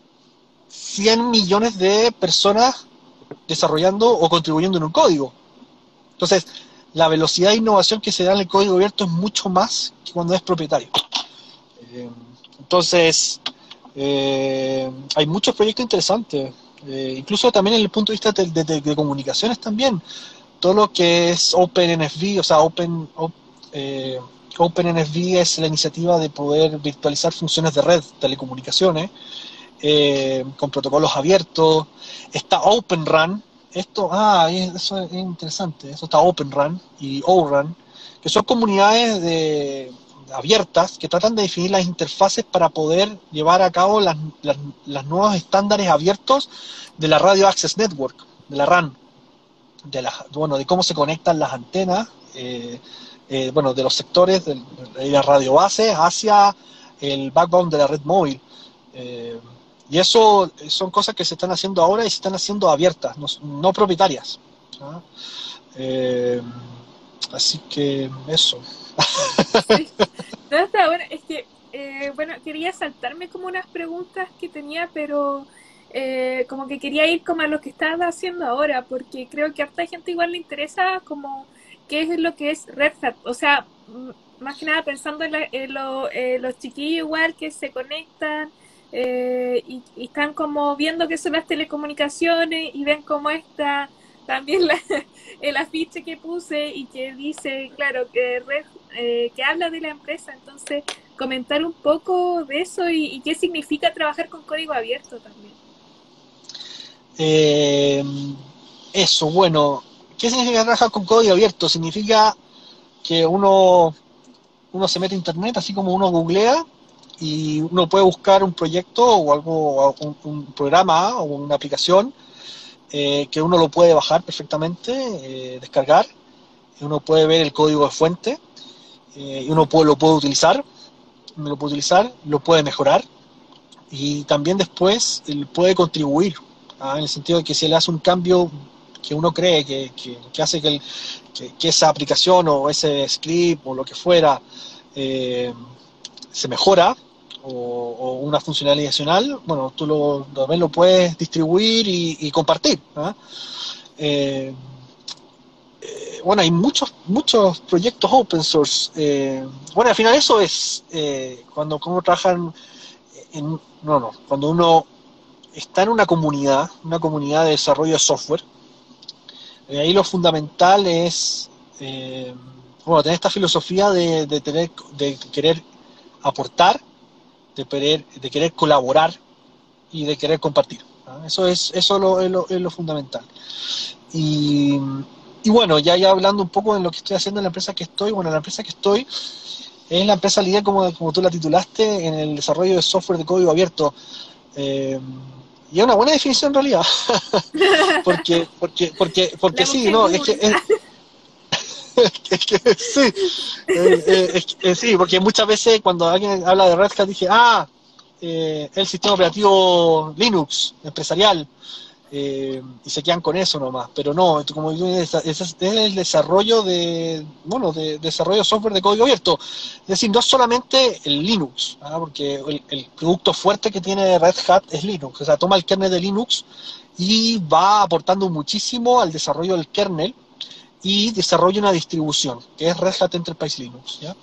cien millones de personas desarrollando o contribuyendo en un código. Entonces, la velocidad de innovación que se da en el código abierto es mucho más que cuando es propietario. Eh, entonces, eh, hay muchos proyectos interesantes, eh, incluso también en el punto de vista de, de, de, de comunicaciones también. Todo lo que es OpenNFV, o sea, Open, op, eh, OpenNFV es la iniciativa de poder virtualizar funciones de red, telecomunicaciones, eh, con protocolos abiertos. Está OpenRAN, esto, ah, eso es interesante, eso está OpenRAN y ORAN, que son comunidades de, abiertas que tratan de definir las interfaces para poder llevar a cabo las, las, las nuevos estándares abiertos de la Radio Access Network, de la RAN. De, la, bueno, de cómo se conectan las antenas, eh, eh, bueno, de los sectores de, de la radio base hacia el backbone de la red móvil. Eh, y eso son cosas que se están haciendo ahora y se están haciendo abiertas, no, no propietarias, ¿no? Eh, así que eso. Sí. No, está bueno. Es que, eh, bueno, quería saltarme como unas preguntas que tenía, pero... Eh, como que quería ir como a lo que estás haciendo ahora, porque creo que a harta gente igual le interesa como qué es lo que es Red Hat, o sea, más que nada pensando en, la, en lo, eh, los chiquillos igual que se conectan eh, y, y están como viendo qué son las telecomunicaciones y ven cómo está también la, el afiche que puse y que dice, claro, que, Red, eh, que habla de la empresa, entonces comentar un poco de eso y, y qué significa trabajar con código abierto también. Eh, eso, bueno, ¿qué significa trabajar con código abierto? Significa que uno, uno se mete a internet, así como uno googlea, y uno puede buscar un proyecto o algo, un, un programa o una aplicación eh, que uno lo puede bajar perfectamente, eh, descargar, y uno puede ver el código de fuente, eh, y uno puede, lo puede utilizar, uno lo puede utilizar, lo puede mejorar, y también después él puede contribuir. ¿Ah? En el sentido de que si le hace un cambio que uno cree que, que, que hace que, el, que, que esa aplicación o ese script o lo que fuera eh, se mejora o, o una funcionalidad adicional, bueno, tú lo, también lo puedes distribuir y, y compartir. ¿Ah? Eh, eh, bueno, hay muchos muchos proyectos open source. Eh, bueno, al final eso es eh, cuando uno trabaja en, en, no, no, cuando uno está en una comunidad, una comunidad de desarrollo de software, eh, ahí lo fundamental es eh, bueno, tener esta filosofía de, de, tener, de querer aportar, de querer, de querer colaborar y de querer compartir. ¿no? Eso es, eso lo, es, lo, es lo fundamental. Y, y bueno, ya, ya hablando un poco de lo que estoy haciendo en la empresa que estoy, bueno, la empresa que estoy es la empresa líder, como, como tú la titulaste, en el desarrollo de software de código abierto. Eh, y es una buena definición en realidad. porque, porque, porque, porque sí, no, es que es, es que sí, eh, eh, es que, eh, sí, porque muchas veces cuando alguien habla de Red Hat dije, ah, eh, el sistema operativo Linux empresarial, eh, y se quedan con eso nomás, pero no, como digo, es, es, es el desarrollo de, bueno, de, de desarrollo de software de código abierto, es decir, no solamente el Linux, ¿ah? porque el, el producto fuerte que tiene Red Hat es Linux, o sea, toma el kernel de Linux y va aportando muchísimo al desarrollo del kernel y desarrolla una distribución, que es Red Hat Enterprise Linux. ¿ya?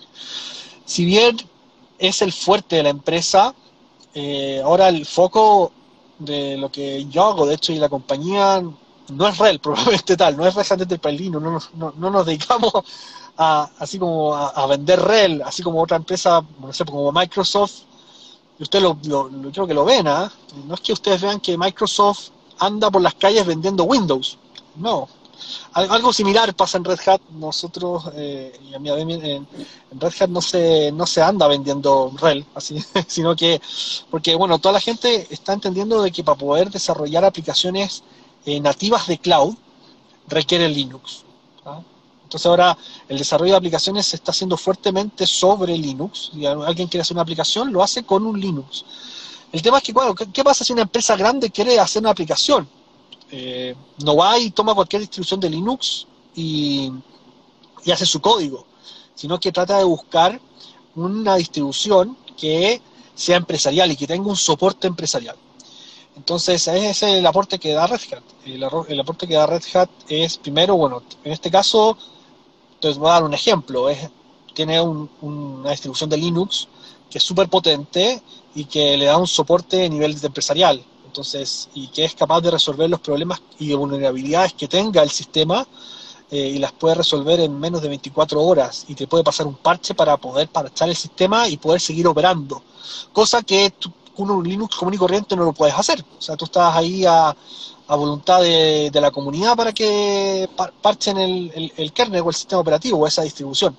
Si bien es el fuerte de la empresa, eh, ahora el foco de lo que yo hago, de hecho, y la compañía, no es R E L, probablemente tal, no es Red Hat Enterprise Linux, no nos, no, no nos dedicamos a, así como a, a vender R E L, así como otra empresa, no sé, como Microsoft, y ustedes lo, lo, lo, creo que lo ven, ¿eh? No es que ustedes vean que Microsoft anda por las calles vendiendo Windows, no. Algo similar pasa en Red Hat. Nosotros, eh, y a mí, en, en Red Hat no se, no se anda vendiendo R E L, así, sino que, porque bueno, toda la gente está entendiendo de que para poder desarrollar aplicaciones eh, nativas de cloud requiere Linux. ¿no? Entonces ahora el desarrollo de aplicaciones se está haciendo fuertemente sobre Linux. Si alguien quiere hacer una aplicación, lo hace con un Linux. El tema es que, bueno, ¿qué, qué pasa si una empresa grande quiere hacer una aplicación? Eh, no va y toma cualquier distribución de Linux y, y hace su código, sino que trata de buscar una distribución que sea empresarial y que tenga un soporte empresarial. Entonces, ese es el aporte que da Red Hat. El, el aporte que da Red Hat es, primero, bueno, en este caso, entonces voy a dar un ejemplo, es, tiene un, una distribución de Linux que es súper potente y que le da un soporte a nivel empresarial. Entonces, y que es capaz de resolver los problemas y vulnerabilidades que tenga el sistema eh, y las puede resolver en menos de veinticuatro horas y te puede pasar un parche para poder parchar el sistema y poder seguir operando, cosa que tú, con un Linux común y corriente no lo puedes hacer. O sea, tú estás ahí a, a voluntad de, de la comunidad para que parchen el, el, el kernel o el sistema operativo o esa distribución.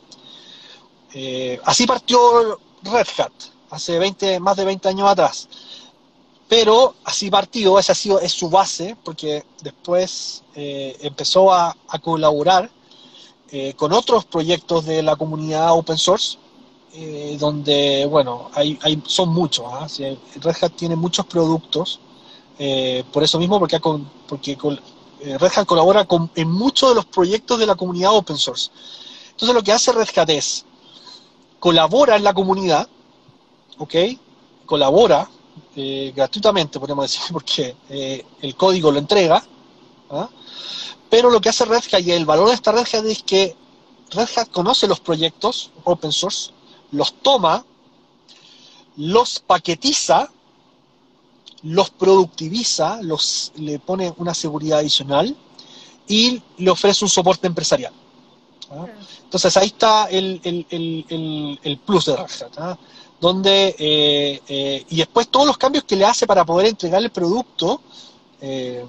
Eh, así partió Red Hat hace veinte, más de veinte años atrás. Pero así partió, esa ha sido, es su base, porque después eh, empezó a, a colaborar eh, con otros proyectos de la comunidad open source, eh, donde, bueno, hay, hay, son muchos. ¿eh? Sí, Red Hat tiene muchos productos, eh, por eso mismo, porque, con, porque con, eh, Red Hat colabora con, en muchos de los proyectos de la comunidad open source. Entonces lo que hace Red Hat es, colabora en la comunidad, ¿ok? Colabora, Eh, gratuitamente, podemos decir, porque eh, el código lo entrega, ¿ah? Pero lo que hace Red Hat y el valor de esta Red Hat es que Red Hat conoce los proyectos open source, los toma, los paquetiza, los productiviza, los, le pone una seguridad adicional y le ofrece un soporte empresarial. ¿ah? Entonces ahí está el, el, el, el, el plus de Red Hat, ¿ah? donde eh, eh, y después todos los cambios que le hace para poder entregar el producto, eh,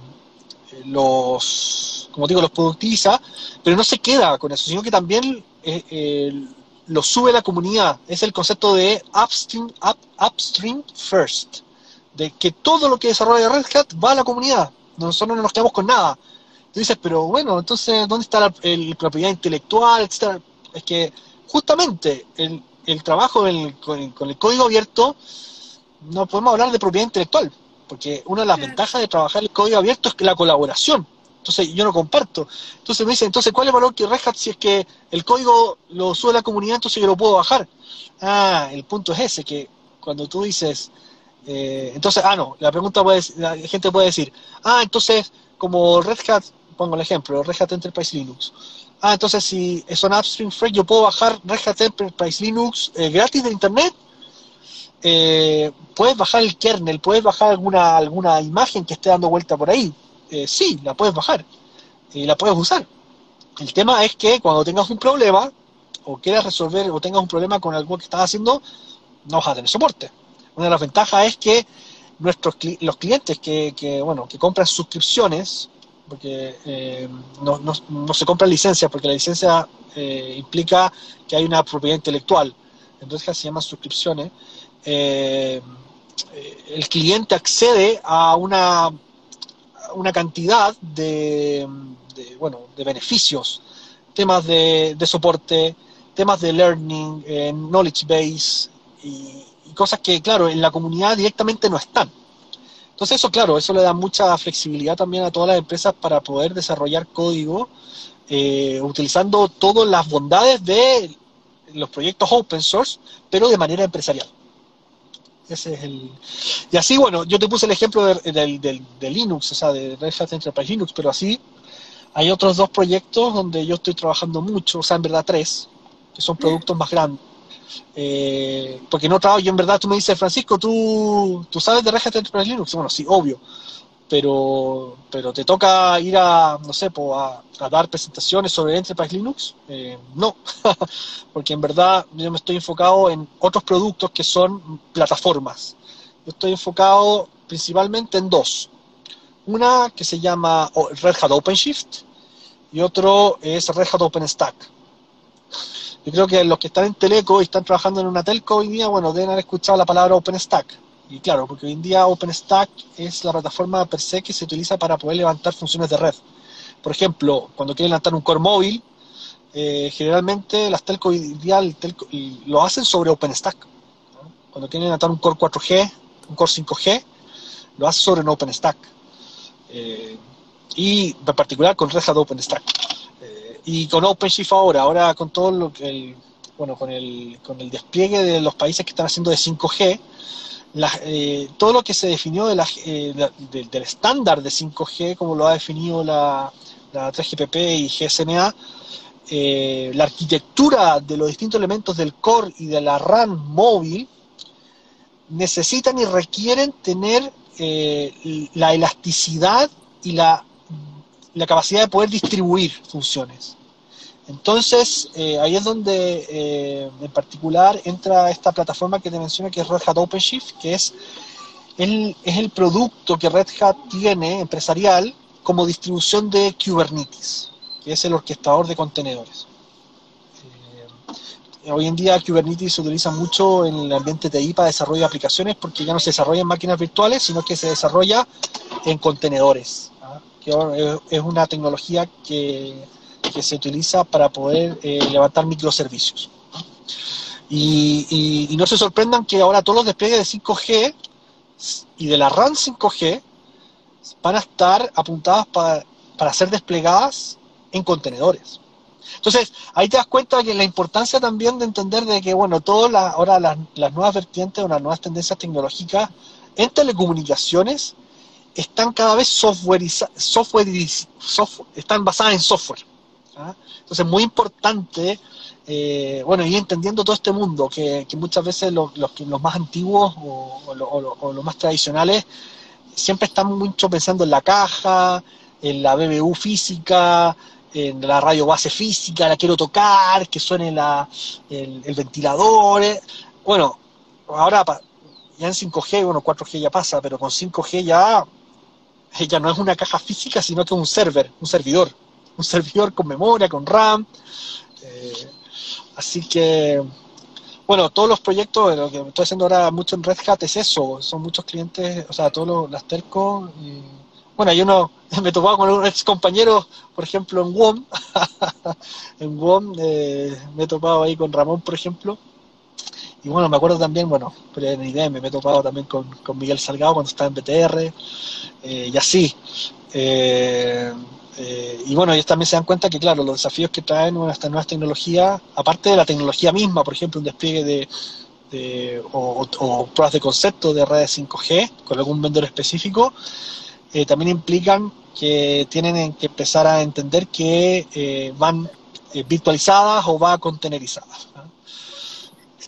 los, como digo, los productiviza, pero no se queda con eso, sino que también eh, eh, lo sube a la comunidad. Es el concepto de upstream, up, upstream first, de que todo lo que desarrolla Red Hat va a la comunidad, nosotros no nos quedamos con nada. Tú dices, pero bueno, entonces, ¿dónde está la el, propiedad intelectual, etcétera? Es que justamente el el trabajo el, con, el, con el código abierto, no podemos hablar de propiedad intelectual, porque una de las claro. ventajas de trabajar el código abierto es que la colaboración. Entonces yo no comparto. Entonces me dicen, entonces ¿cuál es el valor que Red Hat si es que el código lo sube a la comunidad, entonces yo lo puedo bajar? Ah, el punto es ese, que cuando tú dices, eh, entonces, ah no, la pregunta puede, la gente puede decir, ah, entonces como Red Hat, pongo el ejemplo, Red Hat Enterprise Linux. Ah, entonces si son upstream first, yo puedo bajar Red Hat Enterprise Linux eh, gratis de internet. Eh, puedes bajar el kernel, puedes bajar alguna alguna imagen que esté dando vuelta por ahí. Eh, sí, la puedes bajar y la puedes usar. El tema es que cuando tengas un problema, o quieras resolver, o tengas un problema con algo que estás haciendo, no vas a tener soporte. Una de las ventajas es que nuestros los clientes que, que bueno que compran suscripciones, porque eh, no, no, no se compran licencias, porque la licencia eh, implica que hay una propiedad intelectual, entonces se llaman suscripciones. Eh, el cliente accede a una, a una cantidad de, de, bueno, de beneficios, temas de, de soporte, temas de learning, eh, knowledge base y, y cosas que, claro, en la comunidad directamente no están. Entonces eso, claro, eso le da mucha flexibilidad también a todas las empresas para poder desarrollar código eh, utilizando todas las bondades de los proyectos open source, pero de manera empresarial. Ese es el... Y así, bueno, yo te puse el ejemplo de, de, de, de Linux, o sea, de Red Hat Enterprise Linux, pero así hay otros dos proyectos donde yo estoy trabajando mucho, o sea, en verdad tres, que son productos más grandes. Eh, porque no trabajo, yo en verdad tú me dices, Francisco, ¿tú, tú sabes de Red Hat Enterprise Linux? Bueno, sí, obvio, pero pero te toca ir a, no sé, po, a, a dar presentaciones sobre Enterprise Linux, eh, no, porque en verdad yo me estoy enfocado en otros productos que son plataformas. Yo estoy enfocado principalmente en dos, una que se llama Red Hat OpenShift y otro es Red Hat OpenStack. Yo creo que los que están en Teleco y están trabajando en una telco hoy día, bueno, deben haber escuchado la palabra OpenStack. Y claro, porque hoy en día OpenStack es la plataforma per se que se utiliza para poder levantar funciones de red. Por ejemplo, cuando quieren levantar un core móvil, eh, generalmente las telcos hoy día el telco, lo hacen sobre OpenStack, ¿no? Cuando quieren levantar un core cuatro G, un core cinco G, lo hacen sobre un OpenStack. Eh, y en particular con Red Hat OpenStack. Y con OpenShift ahora, ahora con todo lo que el, bueno, con el, con el despliegue de los países que están haciendo de cinco G, la, eh, todo lo que se definió de la, eh, de, del estándar de cinco G, como lo ha definido la, la tres G P P y G S M A, eh, la arquitectura de los distintos elementos del core y de la RAM móvil necesitan y requieren tener eh, la elasticidad y la la capacidad de poder distribuir funciones. Entonces, eh, ahí es donde eh, en particular entra esta plataforma que te menciono, que es Red Hat OpenShift, que es el, es el producto que Red Hat tiene empresarial como distribución de Kubernetes, que es el orquestador de contenedores. Eh, hoy en día Kubernetes se utiliza mucho en el ambiente T I para desarrollo de aplicaciones, porque ya no se desarrolla en máquinas virtuales, sino que se desarrolla en contenedores, que es una tecnología que, que se utiliza para poder eh, levantar microservicios. Y, y, y no se sorprendan que ahora todos los despliegues de cinco G y de la RAM cinco G van a estar apuntadas para, para ser desplegadas en contenedores. Entonces, ahí te das cuenta que la importancia también de entender de que, bueno, todas la, ahora las, las nuevas vertientes o las nuevas tendencias tecnológicas en telecomunicaciones están cada vez softwareizadas, software, software, están basadas en software. ¿Ah? Entonces, muy importante, eh, bueno, ir entendiendo todo este mundo, que, que muchas veces los, los, los más antiguos o, o, o, o los más tradicionales siempre están mucho pensando en la caja, en la B B U física, en la radio base física, la quiero tocar, que suene la, el, el ventilador. Eh. Bueno, ahora ya en cinco G, bueno, cuatro G ya pasa, pero con cinco G ya... ya no es una caja física, sino que es un server, un servidor, un servidor con memoria, con RAM. Eh, así que, bueno, todos los proyectos, lo que estoy haciendo ahora mucho en Red Hat es eso, son muchos clientes, o sea, todos los, las telcos. Y, bueno, hay uno, me topaba con un ex compañero, por ejemplo, en W O M, en W O M eh, me he topado ahí con Ramón, por ejemplo. Y bueno, me acuerdo también, bueno, en I B M me he topado también con, con Miguel Salgado cuando estaba en B T R, eh, y así. Eh, eh, y bueno, ellos también se dan cuenta que, claro, los desafíos que traen estas nuevas tecnologías, aparte de la tecnología misma, por ejemplo, un despliegue de, de o, o, o pruebas de concepto de redes cinco G con algún vendedor específico, eh, también implican que tienen que empezar a entender que eh, van eh, virtualizadas o van containerizadas, ¿no?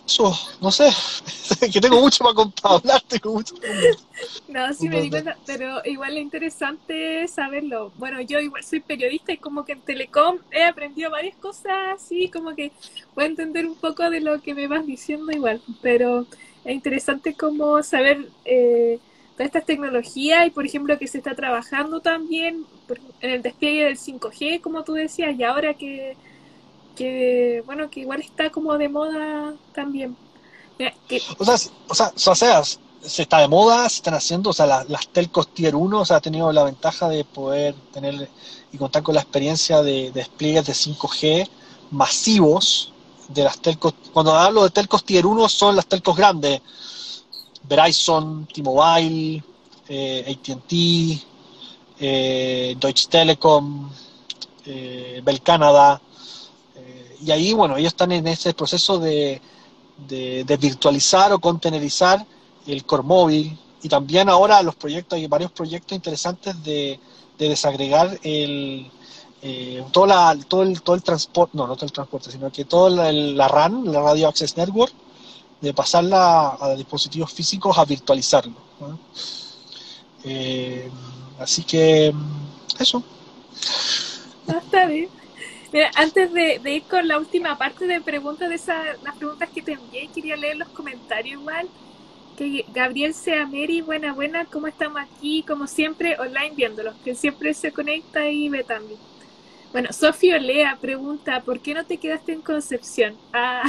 eso, no sé, que tengo mucho para, para hablar, tengo mucho para hablar. No, sí me di cuenta, pero igual es interesante saberlo. Bueno, yo igual soy periodista y como que en Telecom he aprendido varias cosas así, como que puedo entender un poco de lo que me vas diciendo igual, pero es interesante como saber eh, todas estas tecnologías y por ejemplo que se está trabajando también por, en el despliegue del cinco G, como tú decías, y ahora que, que bueno, que igual está como de moda también. Mira, que, O sea, o sea, o sea, se está de moda, se están haciendo, o sea, las, las telcos tier uno, o sea, ha tenido la ventaja de poder tener y contar con la experiencia de, de despliegues de cinco G masivos de las telcos. Cuando hablo de telcos tier uno son las telcos grandes, Verizon, T-Mobile, eh, A T and T, eh, Deutsche Telekom, eh, Bell Canada, eh, y ahí, bueno, ellos están en ese proceso de de, de virtualizar o contenerizar el core móvil, y también ahora los proyectos, hay varios proyectos interesantes de, de desagregar el, eh, todo, la, todo el, todo el transporte, no, no todo el transporte, sino que toda la, la RAN, la Radio Access Network, de pasarla a dispositivos físicos a virtualizarlo, ¿no? Eh, así que eso. no, está bien. Mira, antes de, de ir con la última parte de preguntas, de esas, las preguntas que te envié, quería leer los comentarios igual. Que Gabriel Seameri, buena, buena, ¿cómo estamos aquí? Como siempre, online viéndolos, que siempre se conecta y ve también. Bueno, Sofía Olea pregunta, ¿por qué no te quedaste en Concepción? Ah.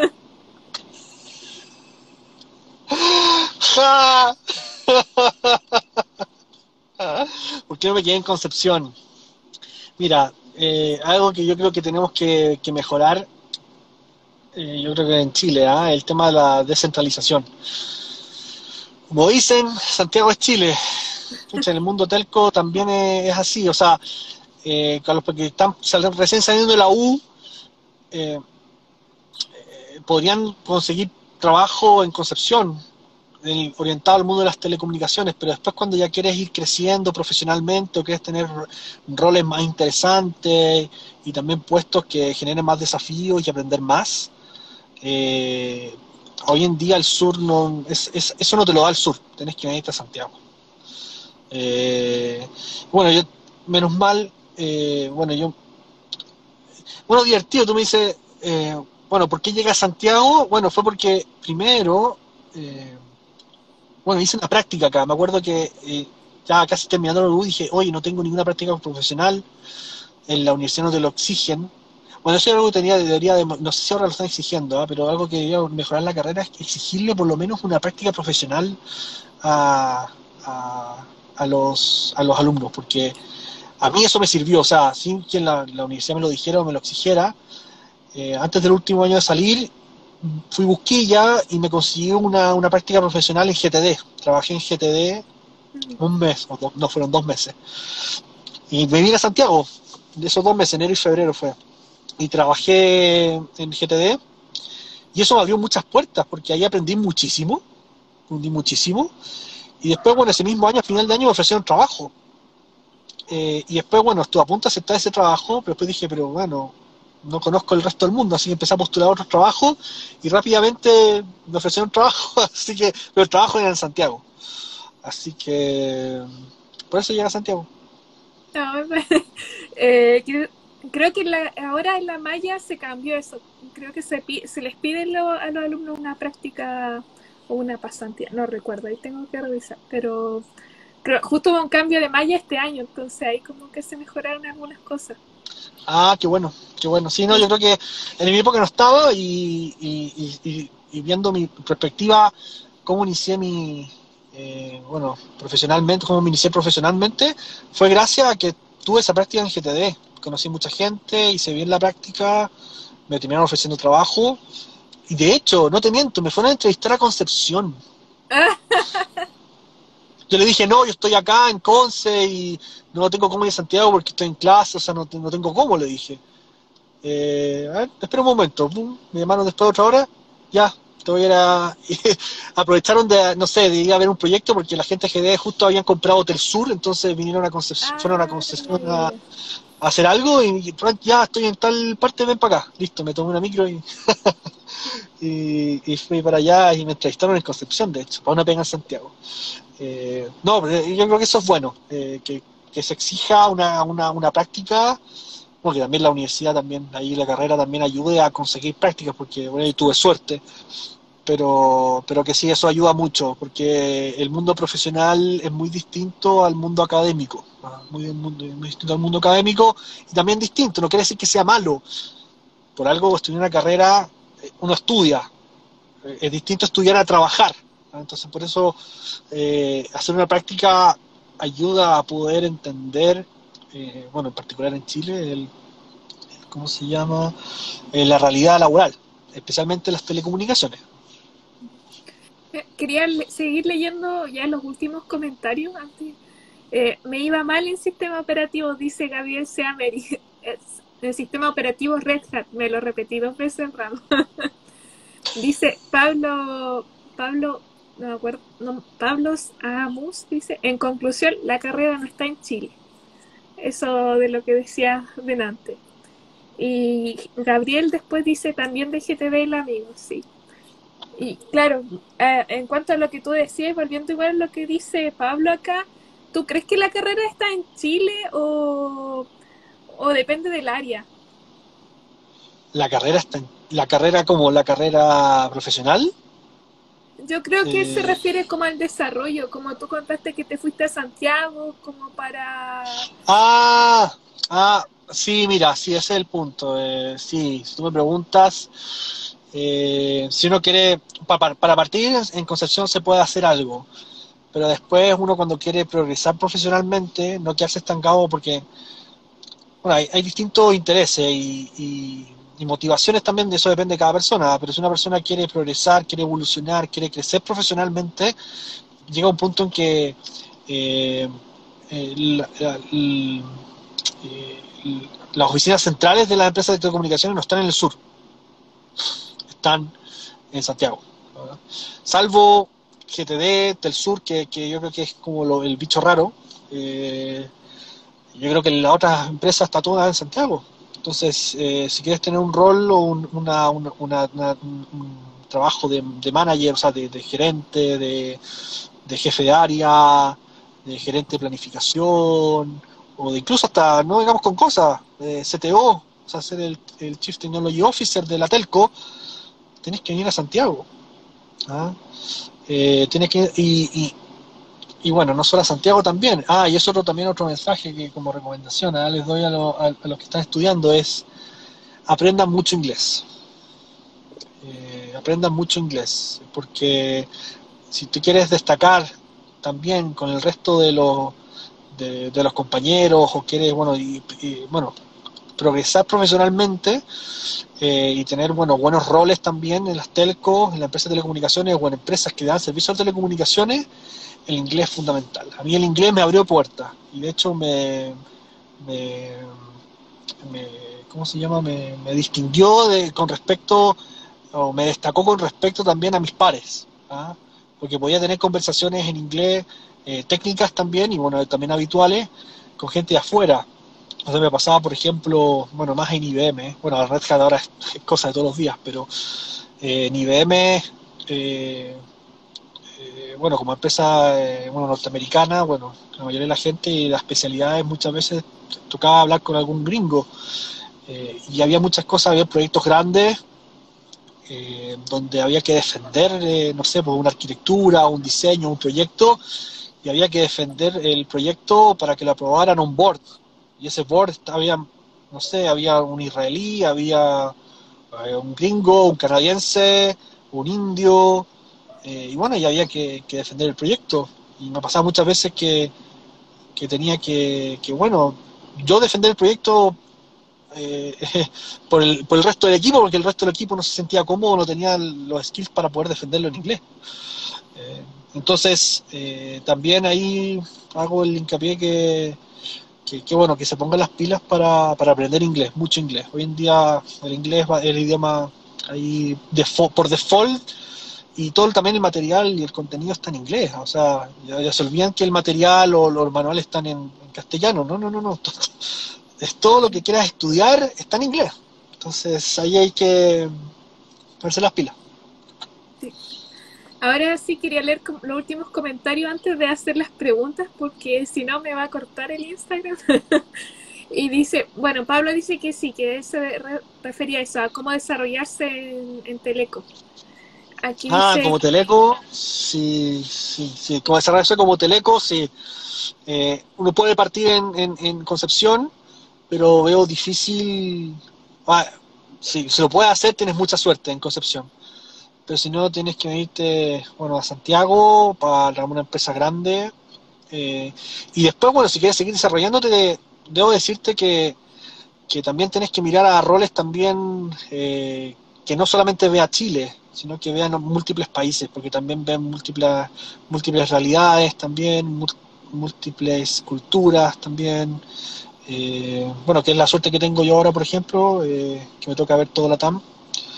¿Por qué no me quedé en Concepción? Mira, eh, algo que yo creo que tenemos que, que mejorar, eh, yo creo que en Chile, ¿eh? El tema de la descentralización. Como dicen, Santiago es Chile. En el mundo telco también es, es así. O sea, eh, con los que están recién saliendo de la U, eh, eh, podrían conseguir trabajo en Concepción, el, orientado al mundo de las telecomunicaciones, pero después cuando ya quieres ir creciendo profesionalmente o quieres tener roles más interesantes y también puestos que generen más desafíos y aprender más, eh, hoy en día el sur no es, es, eso no te lo da el sur, tenés que venirte a Santiago. Eh, bueno, yo menos mal, eh, bueno, yo bueno, divertido, tú me dices, eh, bueno, ¿por qué llegué a Santiago? Bueno, fue porque primero, eh, bueno, hice una práctica acá. Me acuerdo que eh, ya casi terminando la U dije, oye, no tengo ninguna práctica profesional, en la universidad no te lo exigen. Bueno, eso es algo que tenía, debería de, no sé si ahora lo están exigiendo, ¿eh? Pero algo que debería mejorar en la carrera es exigirle por lo menos una práctica profesional a, a, a, los, a los alumnos, porque a mí eso me sirvió, o sea, sin que la, la universidad me lo dijera o me lo exigiera, eh, antes del último año de salir, fui busquilla y me conseguí una, una práctica profesional en G T D. Trabajé en G T D un mes, o dos, no, fueron dos meses. Y me vine a Santiago, de esos dos meses, enero y febrero fue. Y trabajé en G T D, y eso me abrió muchas puertas, porque ahí aprendí muchísimo, aprendí muchísimo. Y después, bueno, ese mismo año, a final de año, me ofrecieron trabajo. Eh, y después, bueno, estuve a punto de aceptar ese trabajo, pero después dije, pero bueno, no conozco el resto del mundo, así que empecé a postular otros trabajos y rápidamente me ofrecieron trabajo, así que, pero el trabajo era en Santiago. Así que por eso llegué a Santiago. No, eh, creo, creo que la, ahora en la malla se cambió eso. Creo que se, se les pide lo, a los alumnos una práctica o una pasantía. No recuerdo, ahí tengo que revisar. Pero creo, justo hubo un cambio de malla este año, entonces ahí como que se mejoraron algunas cosas. Ah, qué bueno, qué bueno. Sí, no, yo creo que en mi época no estaba, y, y, y, y viendo mi perspectiva, cómo inicié mi, eh, bueno, profesionalmente, cómo me inicié profesionalmente, fue gracias a que tuve esa práctica en G T D. Conocí mucha gente, hice bien la práctica, me terminaron ofreciendo trabajo, y de hecho, no te miento, me fueron a entrevistar a Concepción. Yo le dije, no, yo estoy acá en Conce y no tengo cómo ir a Santiago porque estoy en clase, o sea, no, no tengo cómo, le dije. Eh, a ver, espera un momento, pum, me llamaron después de otra hora, ya, te voy a ir a... aprovecharon de, no sé, de ir a ver un proyecto porque la gente de G D justo habían comprado Hotel Sur, entonces vinieron a Concepción, Ah, fueron a Concepción a, a hacer algo y ya estoy en tal parte, ven para acá, listo, me tomé una micro y... y, y fui para allá y me entrevistaron en Concepción, de hecho, para una pega en Santiago. Eh, no, yo creo que eso es bueno, eh, que, que se exija una, una, una práctica, porque también la universidad, también ahí la carrera también ayude a conseguir prácticas, porque bueno, yo tuve suerte, pero, pero que sí, eso ayuda mucho, porque el mundo profesional es muy distinto al mundo académico, ¿no? muy, muy, muy distinto al mundo académico, y también distinto, no quiere decir que sea malo, por algo estudiar una carrera, uno estudia, es distinto estudiar a trabajar, ¿no? Entonces por eso eh, hacer una práctica ayuda a poder entender, eh, bueno, en particular en Chile, el, ¿cómo se llama? Eh, la realidad laboral, especialmente las telecomunicaciones. Eh, Quería le- seguir leyendo ya los últimos comentarios antes. Eh, me iba mal en sistema operativo, dice Gabriel Seameri. El sistema operativo Red Hat, me lo repetí dos veces en ramo. Dice Pablo, Pablo, no me acuerdo, no, Pablos Amus, dice, en conclusión, la carrera no está en Chile. Eso de lo que decía delante. Y Gabriel después dice también de G T D el amigo, sí. Y claro, eh, en cuanto a lo que tú decías, volviendo igual a lo que dice Pablo acá, ¿tú crees que la carrera está en Chile o, o depende del área? La carrera está en, la carrera como la carrera profesional. Yo creo que se Eh, refiere como al desarrollo, como tú contaste que te fuiste a Santiago, como para... ah, ah, sí, mira, sí, ese es el punto. Eh, sí, si tú me preguntas, eh, si uno quiere, para, para partir en Concepción se puede hacer algo, pero después uno cuando quiere progresar profesionalmente, no quedarse estancado porque bueno, hay, hay distintos intereses y, y, y motivaciones también, de eso depende de cada persona, pero si una persona quiere progresar, quiere evolucionar, quiere crecer profesionalmente, llega un punto en que eh, eh, la, la, la, eh, las oficinas centrales de las empresas de telecomunicaciones no están en el sur, están en Santiago, ¿verdad? Salvo G T D, Telsur, que, que yo creo que es como lo, el bicho raro. eh, yo creo que las otras empresas está toda en Santiago. Entonces, eh, si quieres tener un rol o un, una, una, una, una, un trabajo de, de manager, o sea, de, de gerente, de, de jefe de área, de gerente de planificación, o de incluso hasta, no digamos con cosas, de C T O, o sea, ser el, el Chief Technology Officer de la telco, tienes que venir a Santiago. ¿Ah? Eh, tienes que y, y, y bueno, no solo a Santiago también. Ah, y es otro también otro mensaje que como recomendación, ¿eh? les doy a, lo, a, a, los que están estudiando es aprendan mucho inglés. Eh, aprendan mucho inglés, porque si tú quieres destacar también con el resto de los de, de los compañeros o quieres bueno y, y bueno progresar profesionalmente eh, y tener bueno buenos roles también en las telcos, en las empresas de telecomunicaciones o en empresas que dan servicios de telecomunicaciones, el inglés es fundamental. A mí el inglés me abrió puertas y de hecho me, me, me ¿cómo se llama? Me, me distinguió de, con respecto o me destacó con respecto también a mis pares, ¿ah? Porque podía tener conversaciones en inglés eh, técnicas también y bueno también habituales con gente de afuera. O sea, me pasaba, por ejemplo, bueno, más en I B M, bueno, la Red Hat ahora es, es cosa de todos los días, pero eh, en I B M, eh, eh, bueno, como empresa eh, bueno, norteamericana, bueno, la mayoría de la gente y las especialidades muchas veces tocaba hablar con algún gringo eh, y había muchas cosas, había proyectos grandes eh, donde había que defender, eh, no sé, pues una arquitectura, un diseño, un proyecto, y había que defender el proyecto para que lo aprobaran un board. Y ese board había, no sé, había un israelí, había eh, un gringo, un canadiense, un indio, eh, y bueno, y había que, que, defender el proyecto. Y me pasaba muchas veces que, que tenía que, que, bueno, yo defender el proyecto eh, por, el, por el resto del equipo, porque el resto del equipo no se sentía cómodo, no tenía los skills para poder defenderlo en inglés. Eh, entonces, eh, también ahí hago el hincapié que, que, que, bueno, que se pongan las pilas para, para aprender inglés, mucho inglés. Hoy en día el inglés es el idioma ahí default, por default y todo también el material y el contenido está en inglés. O sea, ya, ya se olvidan que el material o los manuales están en, en castellano. No, no, no, no. Es todo lo que quieras estudiar está en inglés. Entonces ahí hay que ponerse las pilas. Sí. Ahora sí quería leer com- los últimos comentarios antes de hacer las preguntas, porque si no me va a cortar el Instagram. Y dice, bueno, Pablo dice que sí, que se re- refería a eso, a cómo desarrollarse en, en Teleco. Aquí Ah, dice, como Teleco, sí, sí, sí, como desarrollarse como Teleco, sí. Eh, uno puede partir en, en, en Concepción, pero veo difícil. Ah, sí, si lo puedes hacer, tienes mucha suerte en Concepción. Pero si no, tienes que irte, bueno, a Santiago para una empresa grande. Eh, y después, bueno, si quieres seguir desarrollándote, debo decirte que, que también tienes que mirar a roles también eh, que no solamente vea Chile, sino que vean múltiples países, porque también ven múltiples, múltiples realidades también, múltiples culturas también. Eh, bueno, que es la suerte que tengo yo ahora, por ejemplo, eh, que me toca ver todo la T A M.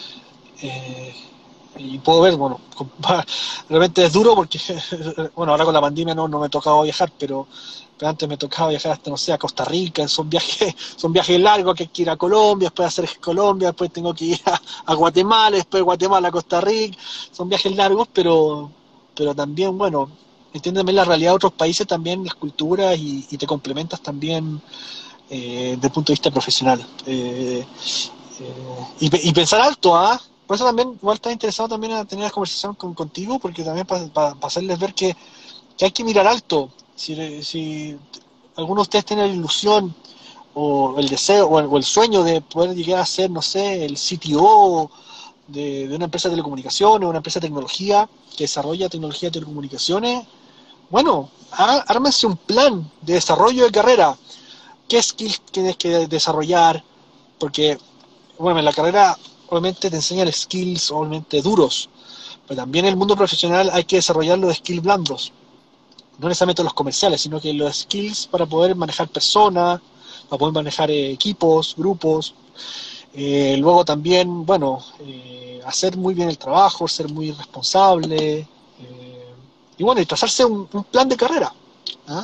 Eh, y puedo ver, bueno, realmente es duro porque, bueno, ahora con la pandemia no, no me tocaba viajar, pero, pero antes me tocaba viajar hasta, no sé, a Costa Rica, son viajes, son viajes largos, que hay que ir a Colombia, después hacer Colombia, después tengo que ir a, a Guatemala, después de Guatemala a Costa Rica, son viajes largos, pero, pero también, bueno, entiéndeme la realidad de otros países también, las culturas, y, y te complementas también eh, desde el punto de vista profesional. Eh, eh, y, y pensar alto, ¿ah? ¿eh? Por eso también, igual está interesado también a tener la conversación con, contigo, porque también para pa, pa hacerles ver que, que hay que mirar alto. Si, si alguno de ustedes tiene la ilusión o el deseo o el, o el sueño de poder llegar a ser, no sé, el C T O de, de una empresa de telecomunicaciones o una empresa de tecnología que desarrolla tecnología de telecomunicaciones, bueno, ármense un plan de desarrollo de carrera. ¿Qué skills tienes que desarrollar? Porque, bueno, en la carrera obviamente te enseñan skills obviamente duros, pero también en el mundo profesional hay que desarrollar los skills blandos, no necesariamente los comerciales, sino que los skills para poder manejar personas, para poder manejar eh, equipos, grupos, eh, luego también, bueno, eh, hacer muy bien el trabajo, ser muy responsable, eh, y bueno, y trazarse un, un plan de carrera, ¿ah?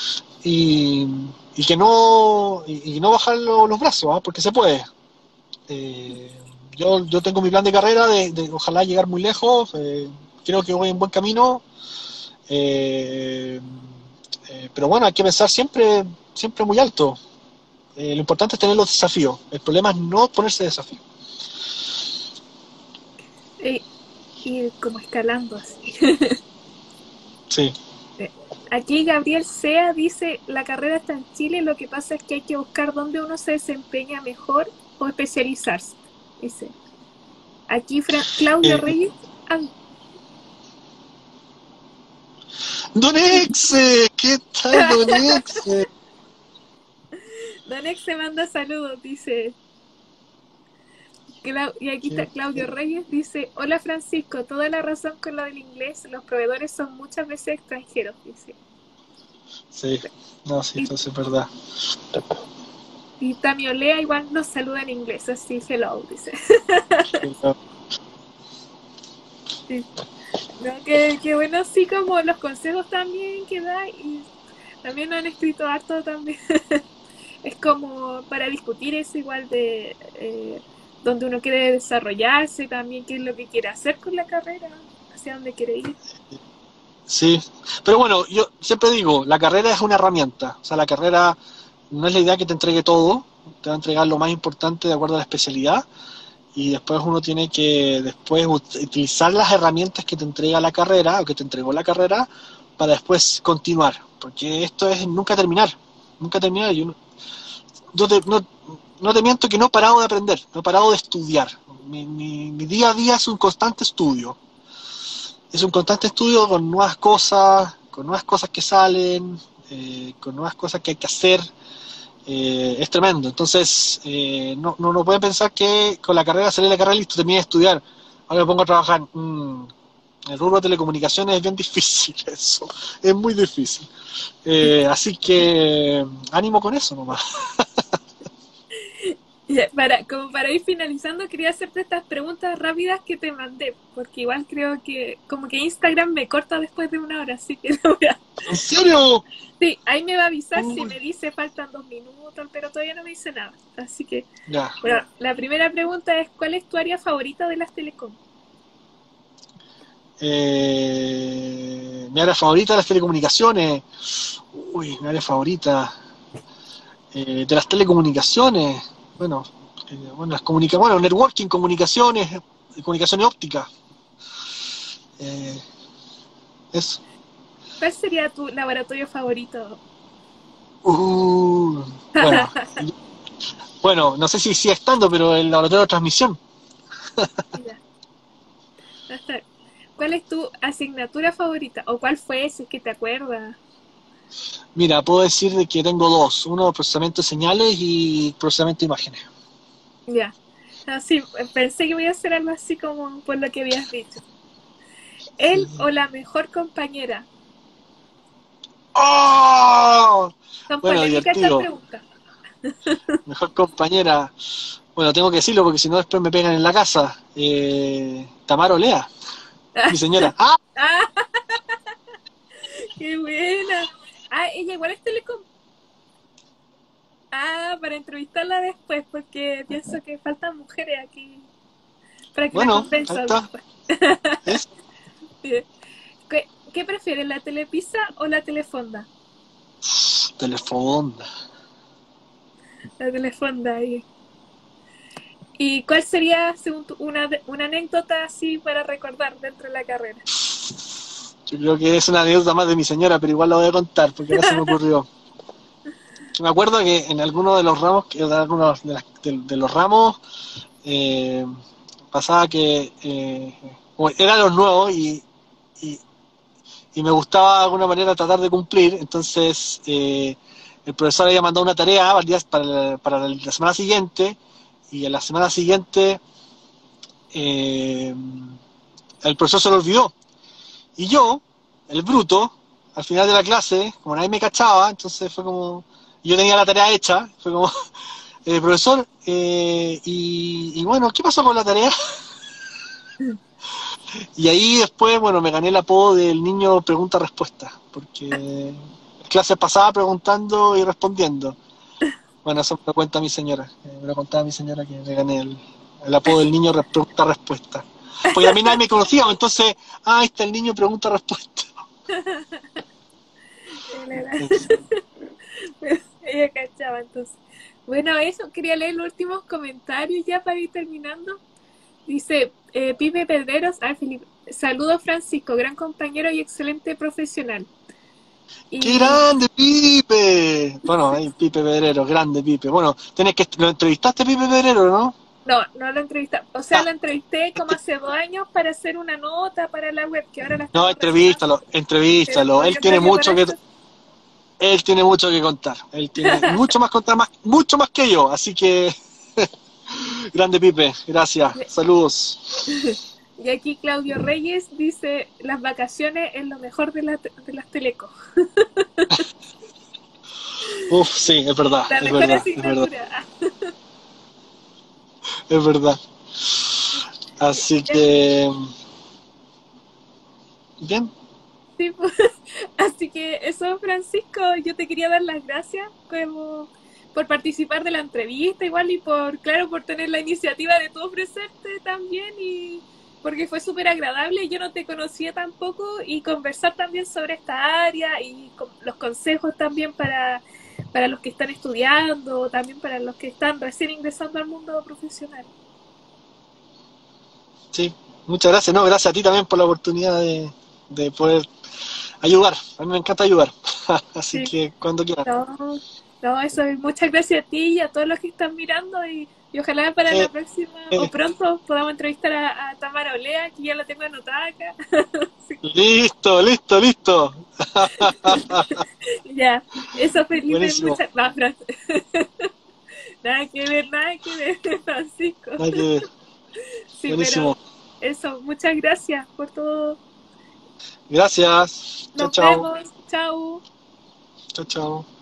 y, y que no y, y no bajar lo, los brazos, ¿ah? Porque se puede. Eh, yo, yo tengo mi plan de carrera de, de ojalá llegar muy lejos, eh, creo que voy en buen camino, eh, eh, pero bueno, hay que pensar siempre, siempre muy alto. Eh, lo importante es tener los desafíos, el problema es no ponerse desafíos. eh, ir como escalando así. Sí. Eh, Aquí Gabriel Sea dice, la carrera está en Chile, lo que pasa es que hay que buscar dónde uno se desempeña mejor o especializarse. Dice, aquí Fra- Claudio Eh, Reyes, ah, Don Exe, ¿qué tal, Don Exe? Donex se manda saludos, dice, Clau- y aquí está Claudio Reyes, dice, hola Francisco, toda la razón con lo del inglés, los proveedores son muchas veces extranjeros, dice. Sí, no, sí, Y, esto es verdad. y Tamiolea igual nos saluda en inglés, así, hello, dice. Sí. No, que, que bueno, sí, como los consejos también que da y también han escrito harto también. Es como para discutir eso igual de eh, donde uno quiere desarrollarse, también qué es lo que quiere hacer con la carrera, hacia dónde quiere ir. Sí, pero bueno, yo siempre digo, la carrera es una herramienta, o sea, la carrera no es la idea que te entregue todo, te va a entregar lo más importante de acuerdo a la especialidad y después uno tiene que después utilizar las herramientas que te entrega la carrera o que te entregó la carrera para después continuar, porque esto es nunca terminar, nunca terminar. Yo, yo te, no, no te miento que no he parado de aprender, no he parado de estudiar. Mi, mi, mi día a día es un constante estudio. Es un constante estudio con nuevas cosas, con nuevas cosas que salen, eh, con nuevas cosas que hay que hacer. Eh, es tremendo. Entonces, eh, no, no, no pueden pensar que con la carrera, salir de la carrera listo, terminé de estudiar. Ahora me pongo a trabajar. Mm, el rubro de telecomunicaciones es bien difícil eso. Es muy difícil. Eh, así que ánimo con eso nomás. Ya, Para, como para ir finalizando, quería hacerte estas preguntas rápidas que te mandé, porque igual creo que como que Instagram me corta después de una hora, así que lo voy a... ¿En serio? Sí, ahí me va a avisar si Uy, me dice faltan dos minutos, pero todavía no me dice nada. Así que, ya. bueno, la primera pregunta es, ¿cuál es tu área favorita de las telecom? Eh, mi área favorita de las telecomunicaciones. Uy, mi área favorita. Eh, de las telecomunicaciones. Bueno, eh, bueno, las comunica bueno, networking, comunicaciones, comunicaciones ópticas. Eh, eso. ¿Cuál sería tu laboratorio favorito? Uh, bueno, bueno, no sé si sigue estando, pero el laboratorio de transmisión. Ya, ya está. ¿Cuál es tu asignatura favorita? ¿O cuál fue, si es que te acuerdas? Mira, puedo decir de que tengo dos. Uno, procesamiento de señales y procesamiento de imágenes. Ya. Ah, sí, pensé que iba a hacer algo así como por lo que habías dicho. ¿Él o la mejor compañera? ¡Oh! Son Bueno, polémicas estas divertido. preguntas. Mejor compañera. Bueno, tengo que decirlo porque si no después me pegan en la casa. Eh, Tamara Olea, mi señora. ¡Ah! ¡Ah, qué buena! Ah, ella igual es telecom. Ah, para entrevistarla después, porque pienso que faltan mujeres aquí para que la Bueno, ahí convenza está. después. Es Sí. ¿Qué, qué prefieres, la telepizza o la telefonda? Telefonda. La telefonda ahí. ¿Y cuál sería, según tú, una, una anécdota así para recordar dentro de la carrera? Yo creo que es una anécdota más de mi señora, pero igual la voy a contar porque ahora se me ocurrió. Me acuerdo que en alguno de los ramos, que de algunos de, las, de, de los ramos, eh, pasaba que eh, eran los nuevos y, y, y me gustaba de alguna manera tratar de cumplir, entonces eh, el profesor había mandado una tarea para, la, para la semana siguiente y en la semana siguiente eh, el profesor se lo olvidó. Y yo, el bruto, al final de la clase, como nadie me cachaba, entonces fue como, yo tenía la tarea hecha, fue como, eh, profesor, eh, y, y bueno, ¿qué pasó con la tarea? Y ahí después, bueno, me gané el apodo del niño pregunta-respuesta, porque clase pasaba preguntando y respondiendo. Bueno, eso me lo cuenta mi señora, eh, me lo contaba mi señora que me gané el, el apodo del niño pregunta-respuesta. Porque a mí nadie me conocía, entonces, ah, ahí está el niño pregunta-respuesta. Ella cachaba entonces. Bueno, eso, quería leer los últimos comentarios ya para ir terminando. Dice eh, Pipe Pedreros, ah, Felipe, saludos Francisco, gran compañero y excelente profesional. ¡Qué Y grande, Pipe! Bueno, ahí Pipe Pedrero, grande Pipe. Bueno, tenés que, ¿lo entrevistaste a Pipe Pedrero, no? no, no lo entrevisté, o sea, Ah, lo entrevisté como este, hace dos años para hacer una nota para la web, que ahora la no, estamos retomando, entrevístalo, pero entrevístalo. como Él yo tiene entraría mucho para que, esto, él tiene mucho que contar. Él tiene mucho más contar, más, mucho más que yo. Así que, grande Pipe, gracias. Saludos. y aquí Claudio Reyes dice, las vacaciones es lo mejor de, la, de las telecos, Uf, sí, es verdad, la es mejor verdad, es verdad, asignatura. es verdad. Así Ya, que, bien. sí, pues, así que eso, Francisco, yo te quería dar las gracias como por participar de la entrevista igual y por, claro, por tener la iniciativa de tú ofrecerte también y porque fue súper agradable, yo no te conocía tampoco y conversar también sobre esta área y con los consejos también para, para los que están estudiando, también para los que están recién ingresando al mundo profesional. Sí, muchas gracias. No, gracias a ti también por la oportunidad de, de poder ayudar. A mí me encanta ayudar. Así Sí. que cuando quieran. No, no, eso es muchas gracias a ti y a todos los que están mirando y, y ojalá para Eh, la próxima o eh, pronto podamos entrevistar a, a Tamara Olea, que ya la tengo anotada acá. Sí, listo, listo, listo. ya, eso Felipe, Buenísimo. muchas no, Fran- nada que ver, nada que ver, Francisco. Nada que ver. Sí, pero Buenísimo. eso, muchas gracias por todo. Gracias. Chao, Nos chao. vemos, chao. Chao, chao.